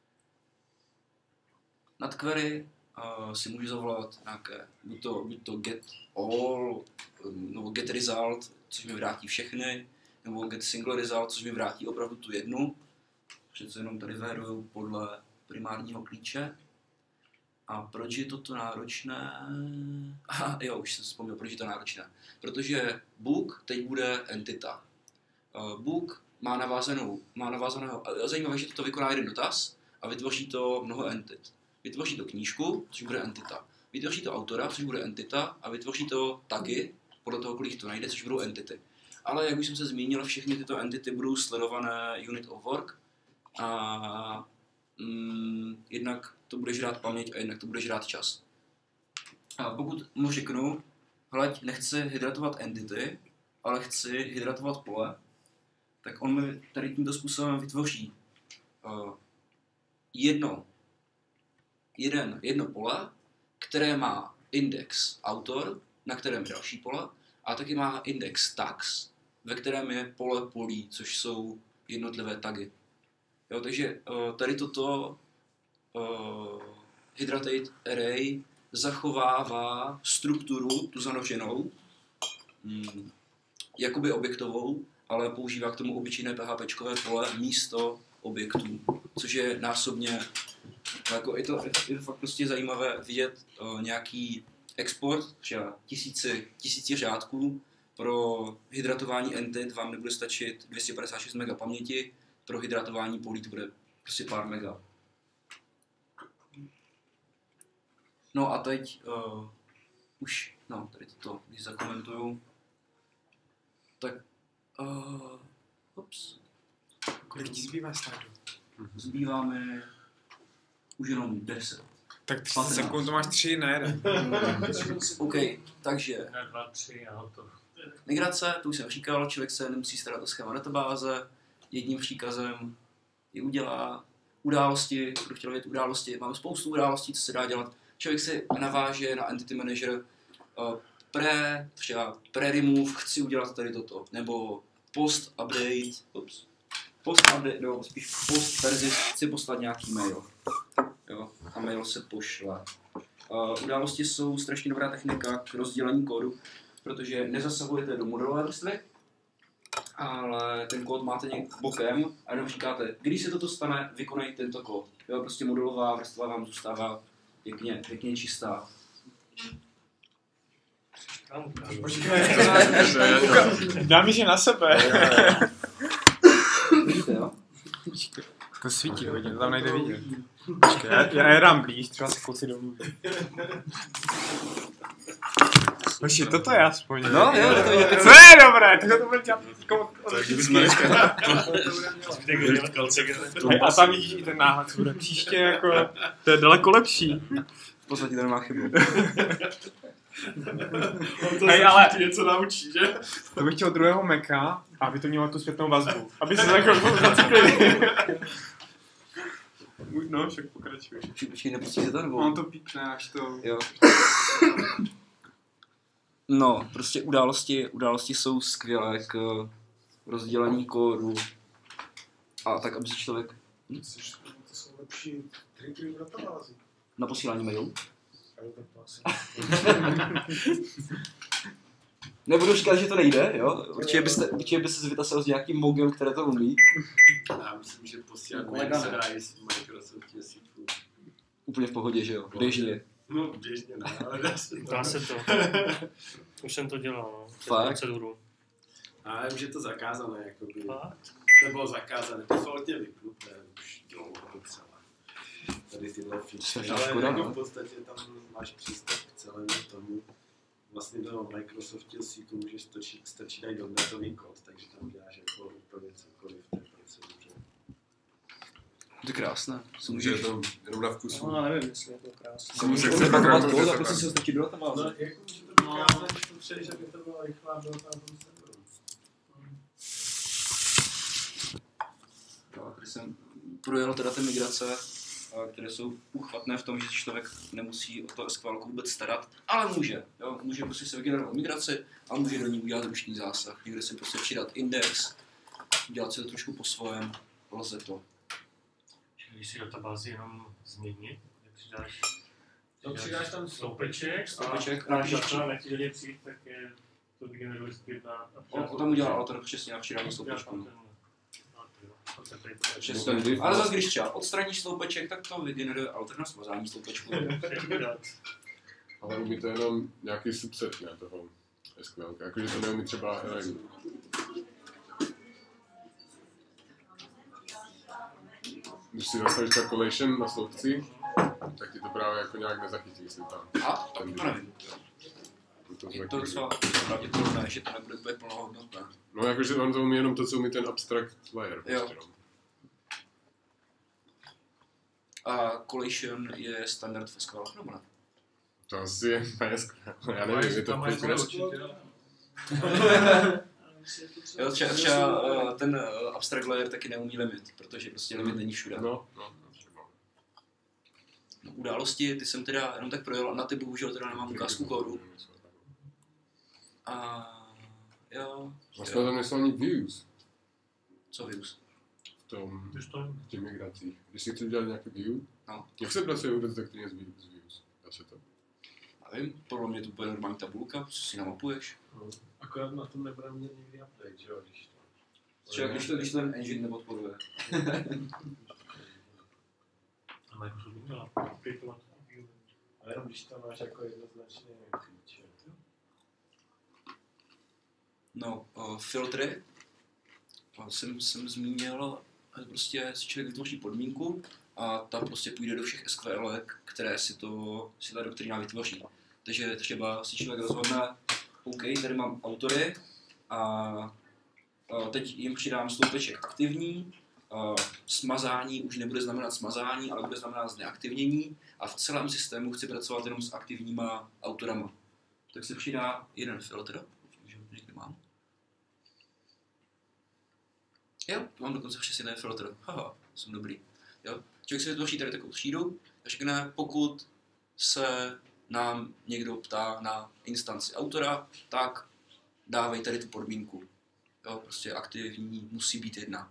Nad query si můžu zavolat nějaké, buď to get all, nebo get result, což mi vrátí všechny, nebo get single result, což mi vrátí opravdu tu jednu. Přece jenom tady veruju podle primárního klíče. A proč je toto náročné? Aha, jo, už jsem vzpomněl, proč je to náročné. Protože book teď bude entita. Book má navázanou, zajímavé, že to vykoná jeden dotaz a vytvoří to mnoho entit. Vytvoří to knížku, což bude entita. Vytvoří to autora, což bude entita, a vytvoří to tagy, podle toho, kolik to najde, což budou entity. Ale jak už jsem se zmínil, všechny tyto entity budou sledované unit of work a jednak to bude žrát paměť a jednak to bude žrát čas. A pokud mu řeknu, hleď, nechci hydratovat entity, ale chci hydratovat pole, tak on mi tady tímto způsobem vytvoří jedno pole, které má index autor, na kterém je další pole, a taky má index tags, ve kterém je pole polí, což jsou jednotlivé tagy. Jo, takže tady toto Hydratate Array zachovává strukturu, tu zanoženou, jakoby objektovou, ale používá k tomu obyčejné PHPčkové pole místo objektů, což je násobně, jako je to fakt prostě zajímavé vidět nějaký export, třeba tisíci řádků, pro hydratování entit vám nebude stačit 256 MB paměti, pro hydratování polí to bude prostě pár mega. No a teď už, no tady toto, když zakomentuju, tak Kolik ti zbývá stádu? Zbýváme už jenom 10. Tak 30 sekund, to máš 3, ne? OK, takže Ne, 2, 3 a hotovo. migrace, to už jsem říkal, člověk se nemusí starat o schéma databáze, jedním příkazem ji udělá. Události, budu chtěl vědět události, máme spoustu událostí, co se dá dělat. Člověk si naváže na Entity Manager třeba pre-remove, chci udělat tady toto, nebo post-update, nebo spíš post-verzi, chci poslat nějaký mail. Jo, a mail se pošle. Události jsou strašně dobrá technika k rozdělení kódu, protože nezasahujete do modelové vrstvy, ale ten kód máte někde bokem a jenom říkáte, když se toto stane, vykonej tento kód. Jo, prostě modelová vrstva vám zůstává pěkně čistá. Dám že na sebe. Vidíte, jo? To svítí hodně, to tam nejde vidět. Počkej, já je dám blíž, třeba se kluci domluví. Počkej, toto je aspoň. No, jo, to je Co je dobré, tohle to bude dělat. A tam vidíš i ten náhled, co bude příště, jako, to je daleko lepší. v podstatě to nemá chybu. Hej, ale něco naučí, že? to bych chtěl druhého Maca, aby to mělo tu zpětnou vazbu. Aby se tak zaciklili. No, však pokračuješ. Počkej, nepustíte to, nebo? On to pípne, až to... Jo. No, prostě události jsou skvělé k rozdělení kódu a tak, aby si člověk To jsou lepší triggery v databázi. na posílání mailů. Jo, tak to asi. Nebudu říkat, že to nejde, jo? Určitě byste si vytasil s nějakým mogem, které to umí. Já myslím, že posílat Kolega se ne. dá i s Microsoft Jessiku. Úplně v pohodě, že jo? Běžně. No, běžně ne, ale dá se to. Dá se to. Už jsem to dělal, no. Fakt? Proceduru. A já vím, že je to zakázané, jakoby. Fakt? Nebylo zakázané, defaultně vypnuté už dlouho docela. Tady tyhle feature, ale škoda, jako no. v podstatě tam máš přístup k celému tomu. Vlastně do Microsoft Jessiku můžeš stačí dát dotnetový kód, takže tam děláš jako úplně cokoliv v té proceduře. To je krásné. Může je to jenom na vkusu. No, nevím, jestli je to krásné. Samozřejmě Můžeš chce pakovat fakt kód a to prostě fakt. si ho stačí do databáze. No, jako může to být krásné, když potřebuješ, aby to byla rychlá byla na tom serveru. Jo, když jsem projel teda ty migrace, které jsou uchvatné v tom, že člověk nemusí o to SQL vůbec starat, ale může. Jo? Může prostě se vygenerovat migraci a může do ní udělat ruční zásah. Někde si prostě přidat index, dělat si to trošku po svém, lze to. Když si databázi jenom změnit, jak si dáš To přidáš tam sloupeček Sloupeček, a napíšeš když to nechci do něj přijít, tak je to vygeneruje zpět na... On tam udělal alter přesně na přidání sloupečku. Ten Ale zase když třeba odstraníš sloupeček, tak to vygeneruje alter na smazání sloupečku. Ale umí to jenom nějaký subset, ne, toho SQL. Jakože to neumí třeba LN. Když si nastavíš ta collation na sloupci, tak ti to právě jako nějak nezachytí, jestli tam. A? To nevím. To Je to docela pravděpodobné, že to nebude úplně plnohodnotné. No jakože on to umí jenom to, co umí ten abstract layer. Jo. Prostě, no. A collation je standard v SQL, nebo ne? To asi je SQL. Já nevím, je to Postgres. Jo, třeba ten abstract layer taky neumí limit, protože prostě limit není všude. No, třeba. No, události, ty jsem teda jenom tak projel a na ty bohužel teda nemám ukázku kódu. A Jo. Vlastně tam nejsou ani views Co views? v těch migracích. Když si chci udělat nějaký view, No. jak se pracuje vůbec doktrině z views? Dá se to? Nevím, podle mě to bude normální tabulka, co si namapuješ. Akorát na tom nebudeme mít nikdy update, že jo, když to... Třeba když to ten engine nepodporuje. A Microsoft udělá updateovat. A jenom když tam máš jako jednoznačně klíče. No, filtry. Jsem zmínil, prostě si člověk vytvoří podmínku a ta prostě půjde do všech SQL, které si ta doktrína vytvoří. Takže třeba si člověk rozhodne, OK, tady mám autory a teď jim přidám sloupeček aktivní, smazání už nebude znamenat smazání, ale bude znamenat zneaktivnění a v celém systému chci pracovat jenom s aktivníma autorama. Tak se přidá jeden filtr, že někdy mám. Jo, mám dokonce přesně ten filtr. Haha, jsem dobrý. Jo. Člověk si vytvoří tady takovou třídu a řekne, pokud se nám někdo ptá na instanci autora, tak dávej tady tu podmínku. Jo, prostě aktivní musí být jedna.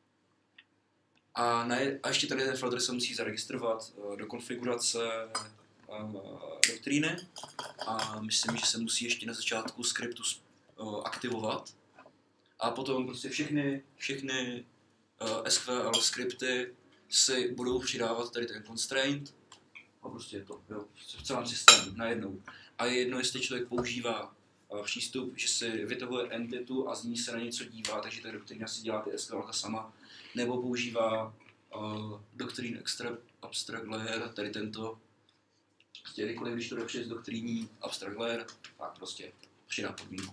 A ještě tady ten filtr se musí zaregistrovat do konfigurace doktríny a myslím, že se musí ještě na začátku skriptu aktivovat. A potom prostě všechny SQL skripty si budou přidávat tady ten constraint a prostě je to, jo, v celém systému najednou. A je jedno, jestli člověk používá přístup, že si vytahuje entitu a z ní se na něco dívá, takže ta doktrína si dělá ty SQL sama, nebo používá doktrín abstract layer, tady tento, prostě kdykoliv, když to jde přes doktríní abstract layer, tak prostě přidá podmínku.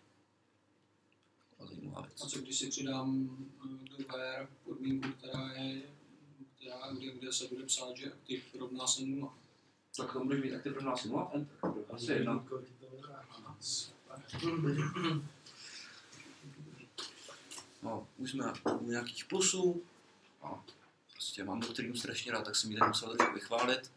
A co když si přidám do where podmínku, kde se bude psát, že aktiv rovná se 0? Tak to může být aktiv rovná se 0, enter. Asi jedna. No, už jsme u nějakých plusů. No, prostě mám doktrínu strašně rád, tak jsem ji tady musel trošku vychválit.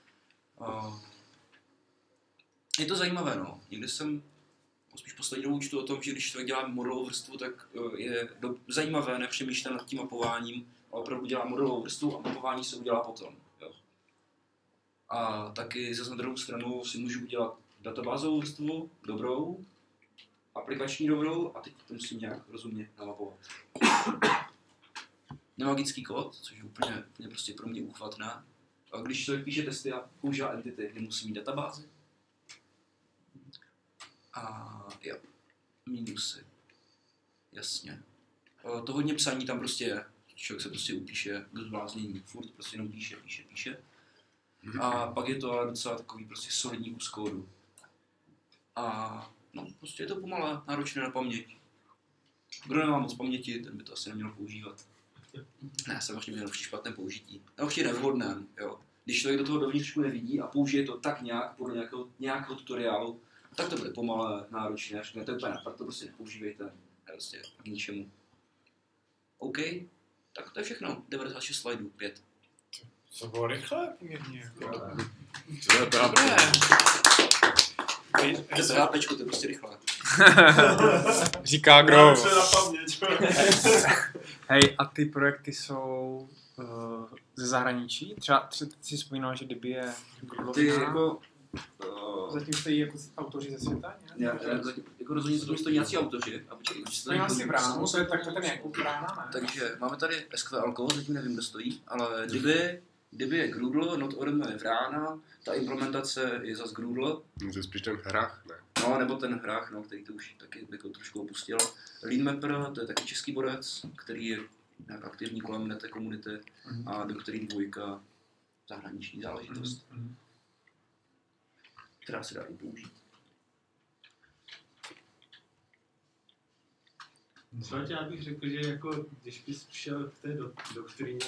Je to zajímavé, no. Někdy jsem spíš poslední dobou čtu o tom, že když člověk dělá modelovou vrstvu, tak je zajímavé nepřemýšlet nad tím mapováním, a opravdu dělá modelovou vrstvu a mapování se udělá potom. Jo. A taky zase na druhou stranu si můžu udělat databázovou vrstvu, dobrou, aplikační dobrou a teď to musím nějak rozumně namapovat. Nemagický kód, což je úplně prostě pro mě úchvatné. A když člověk píše testy a používá entity, nemusí mít databázy. A jo, minusy. Jasně. To hodně psaní tam prostě je. Člověk se prostě upíše do zbláznění. Furt prostě jenom píše. A pak je to ale docela takový prostě solidní kus kódu. A no, prostě je to pomalé, náročné na paměť. Kdo nemá moc paměti, ten by to asi neměl používat. Ne, samozřejmě jenom při špatném použití. No, určitě nevhodném, jo. Když člověk do toho dovnitřku nevidí a použije to tak nějak podle nějakého tutoriálu, tak to bude pomalé, náročné, až to úplně napad, to prostě nepoužívejte, prostě k ničemu. OK, tak to je všechno, 96 slajdů, 5. To bylo rychle poměrně. To je právě. PHPčko, to je prostě rychle. Říká Grow. paměť. Hej, a ty projekty jsou ze zahraničí? Třeba si vzpomínal, že Diby je Ty jako... zatím stojí jako autoři ze světa? Jako rozhodně to stojí nějací autoři. To je asi bránu, tak to ten jako brána, ne? Takže máme tady SQL, zatím nevím, kdo stojí, ale Diby je Groodle, NotOrm je Vrána, ta implementace je zase Groodle. To je spíš ten hrách, ne? No, nebo ten hrách, no, který to už taky jako trošku opustil. Leanmapper, to je taky český borec, který je nějak aktivní kolem nete komunity a Doktrín 2, zahraniční záležitost, která se dá i použít. Třeba já bych řekl, že jako, když bys šel k té doktríně,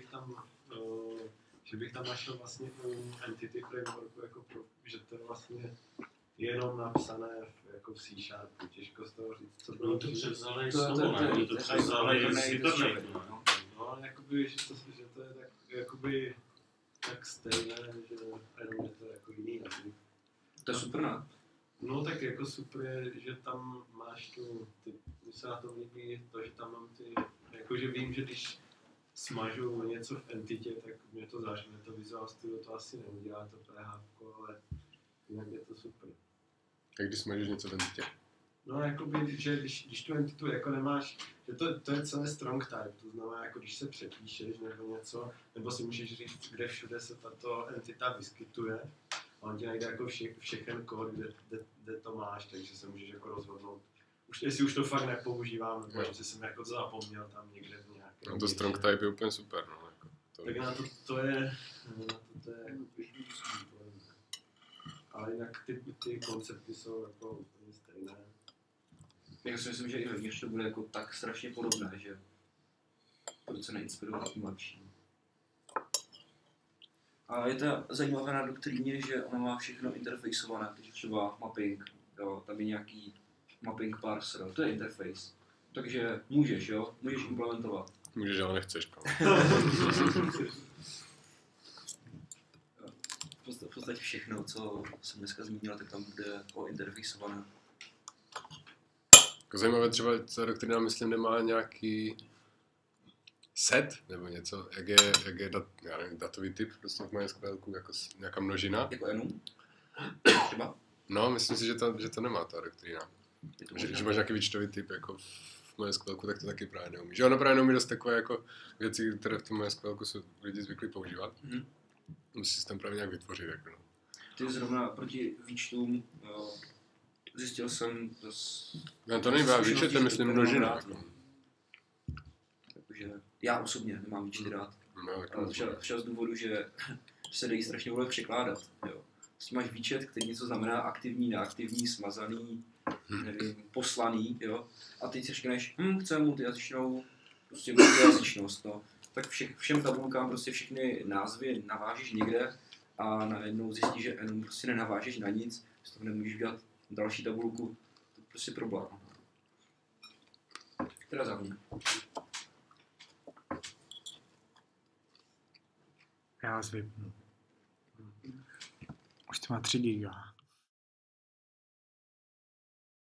že bych tam našel vlastně entity frameworku, jako že to je vlastně jenom napsané jako v C#, těžko z toho říct, co bylo. To převzali z toho, ne? To převzali z internetu, no. No, ale jakoby, že to je tak, jakoby tak stejné, že jenom je to jako jiný jazyk. To je super, ne? No tak jako super je, že tam máš mně se na tom líbí to, že tam mám jakože vím, že když smažu něco v entitě, tak mě to zažne, to Visual Studio to asi neudělá, to PH, ale jinak je to super. Jak když smažíš něco v entitě? No jakoby, že když tu entitu jako nemáš, že to je celé strong type, to znamená jako když se přepíšeš nebo něco, nebo si můžeš říct, kde všude se tato entita vyskytuje, a on ti najde jako všechen kód, kde to máš, takže se můžeš jako rozhodnout, jestli už to fakt nepoužívám, nebo že jsem jako zapomněl tam někde v nějakém. No to strong type je úplně super, no. Jako tak na to je ale jinak ty koncepty jsou jako úplně stejné. Já si myslím, že i vevnitř to bude jako tak strašně podobné, že to se neinspirovat tím lepším. A je to zajímavé na doktríně, že ona má všechno interfaceované, takže třeba mapping, jo, tam je nějaký mapping parser, to je interface. Takže můžeš implementovat. Můžeš, ale nechceš, no. V podstatě všechno, co jsem dneska zmínil, tak tam bude interfaceované. Jako zajímavé třeba, ta doktrína, myslím, nemá nějaký set nebo něco, jak je já nevím, datový typ prostě v MySQLku, jako nějaká množina. Jako enum? Třeba? No, myslím si, že to nemá ta doktrína. Že máš nějaký výčtový typ jako v MySQLku, tak to taky právě neumí. Že ono právě neumí dost takové jako věci, které v tom MySQLku jsou lidi zvyklí používat. Musí si tam právě nějak vytvořit. Jako no. Ty zrovna proti výčtům zjistil jsem no, to není právě výčet, to je myslím množina. Takže já osobně nemám výčty rád. No, třeba z důvodu, že se dají strašně vůbec překládat. Jo. Prostě máš výčet, který něco znamená aktivní, neaktivní, smazaný, nevím, poslaný, jo. A teď si řekneš, chceme multijazyčnou, prostě multijazyčnost, no. Tak všem tabulkám prostě všechny názvy navážeš někde a najednou zjistíš, že enum prostě nenavážeš na nic, z toho nemůžeš udělat další tabulku, to je prostě problém. Teda za mě. Já vás vypnu. Už to má 3 giga.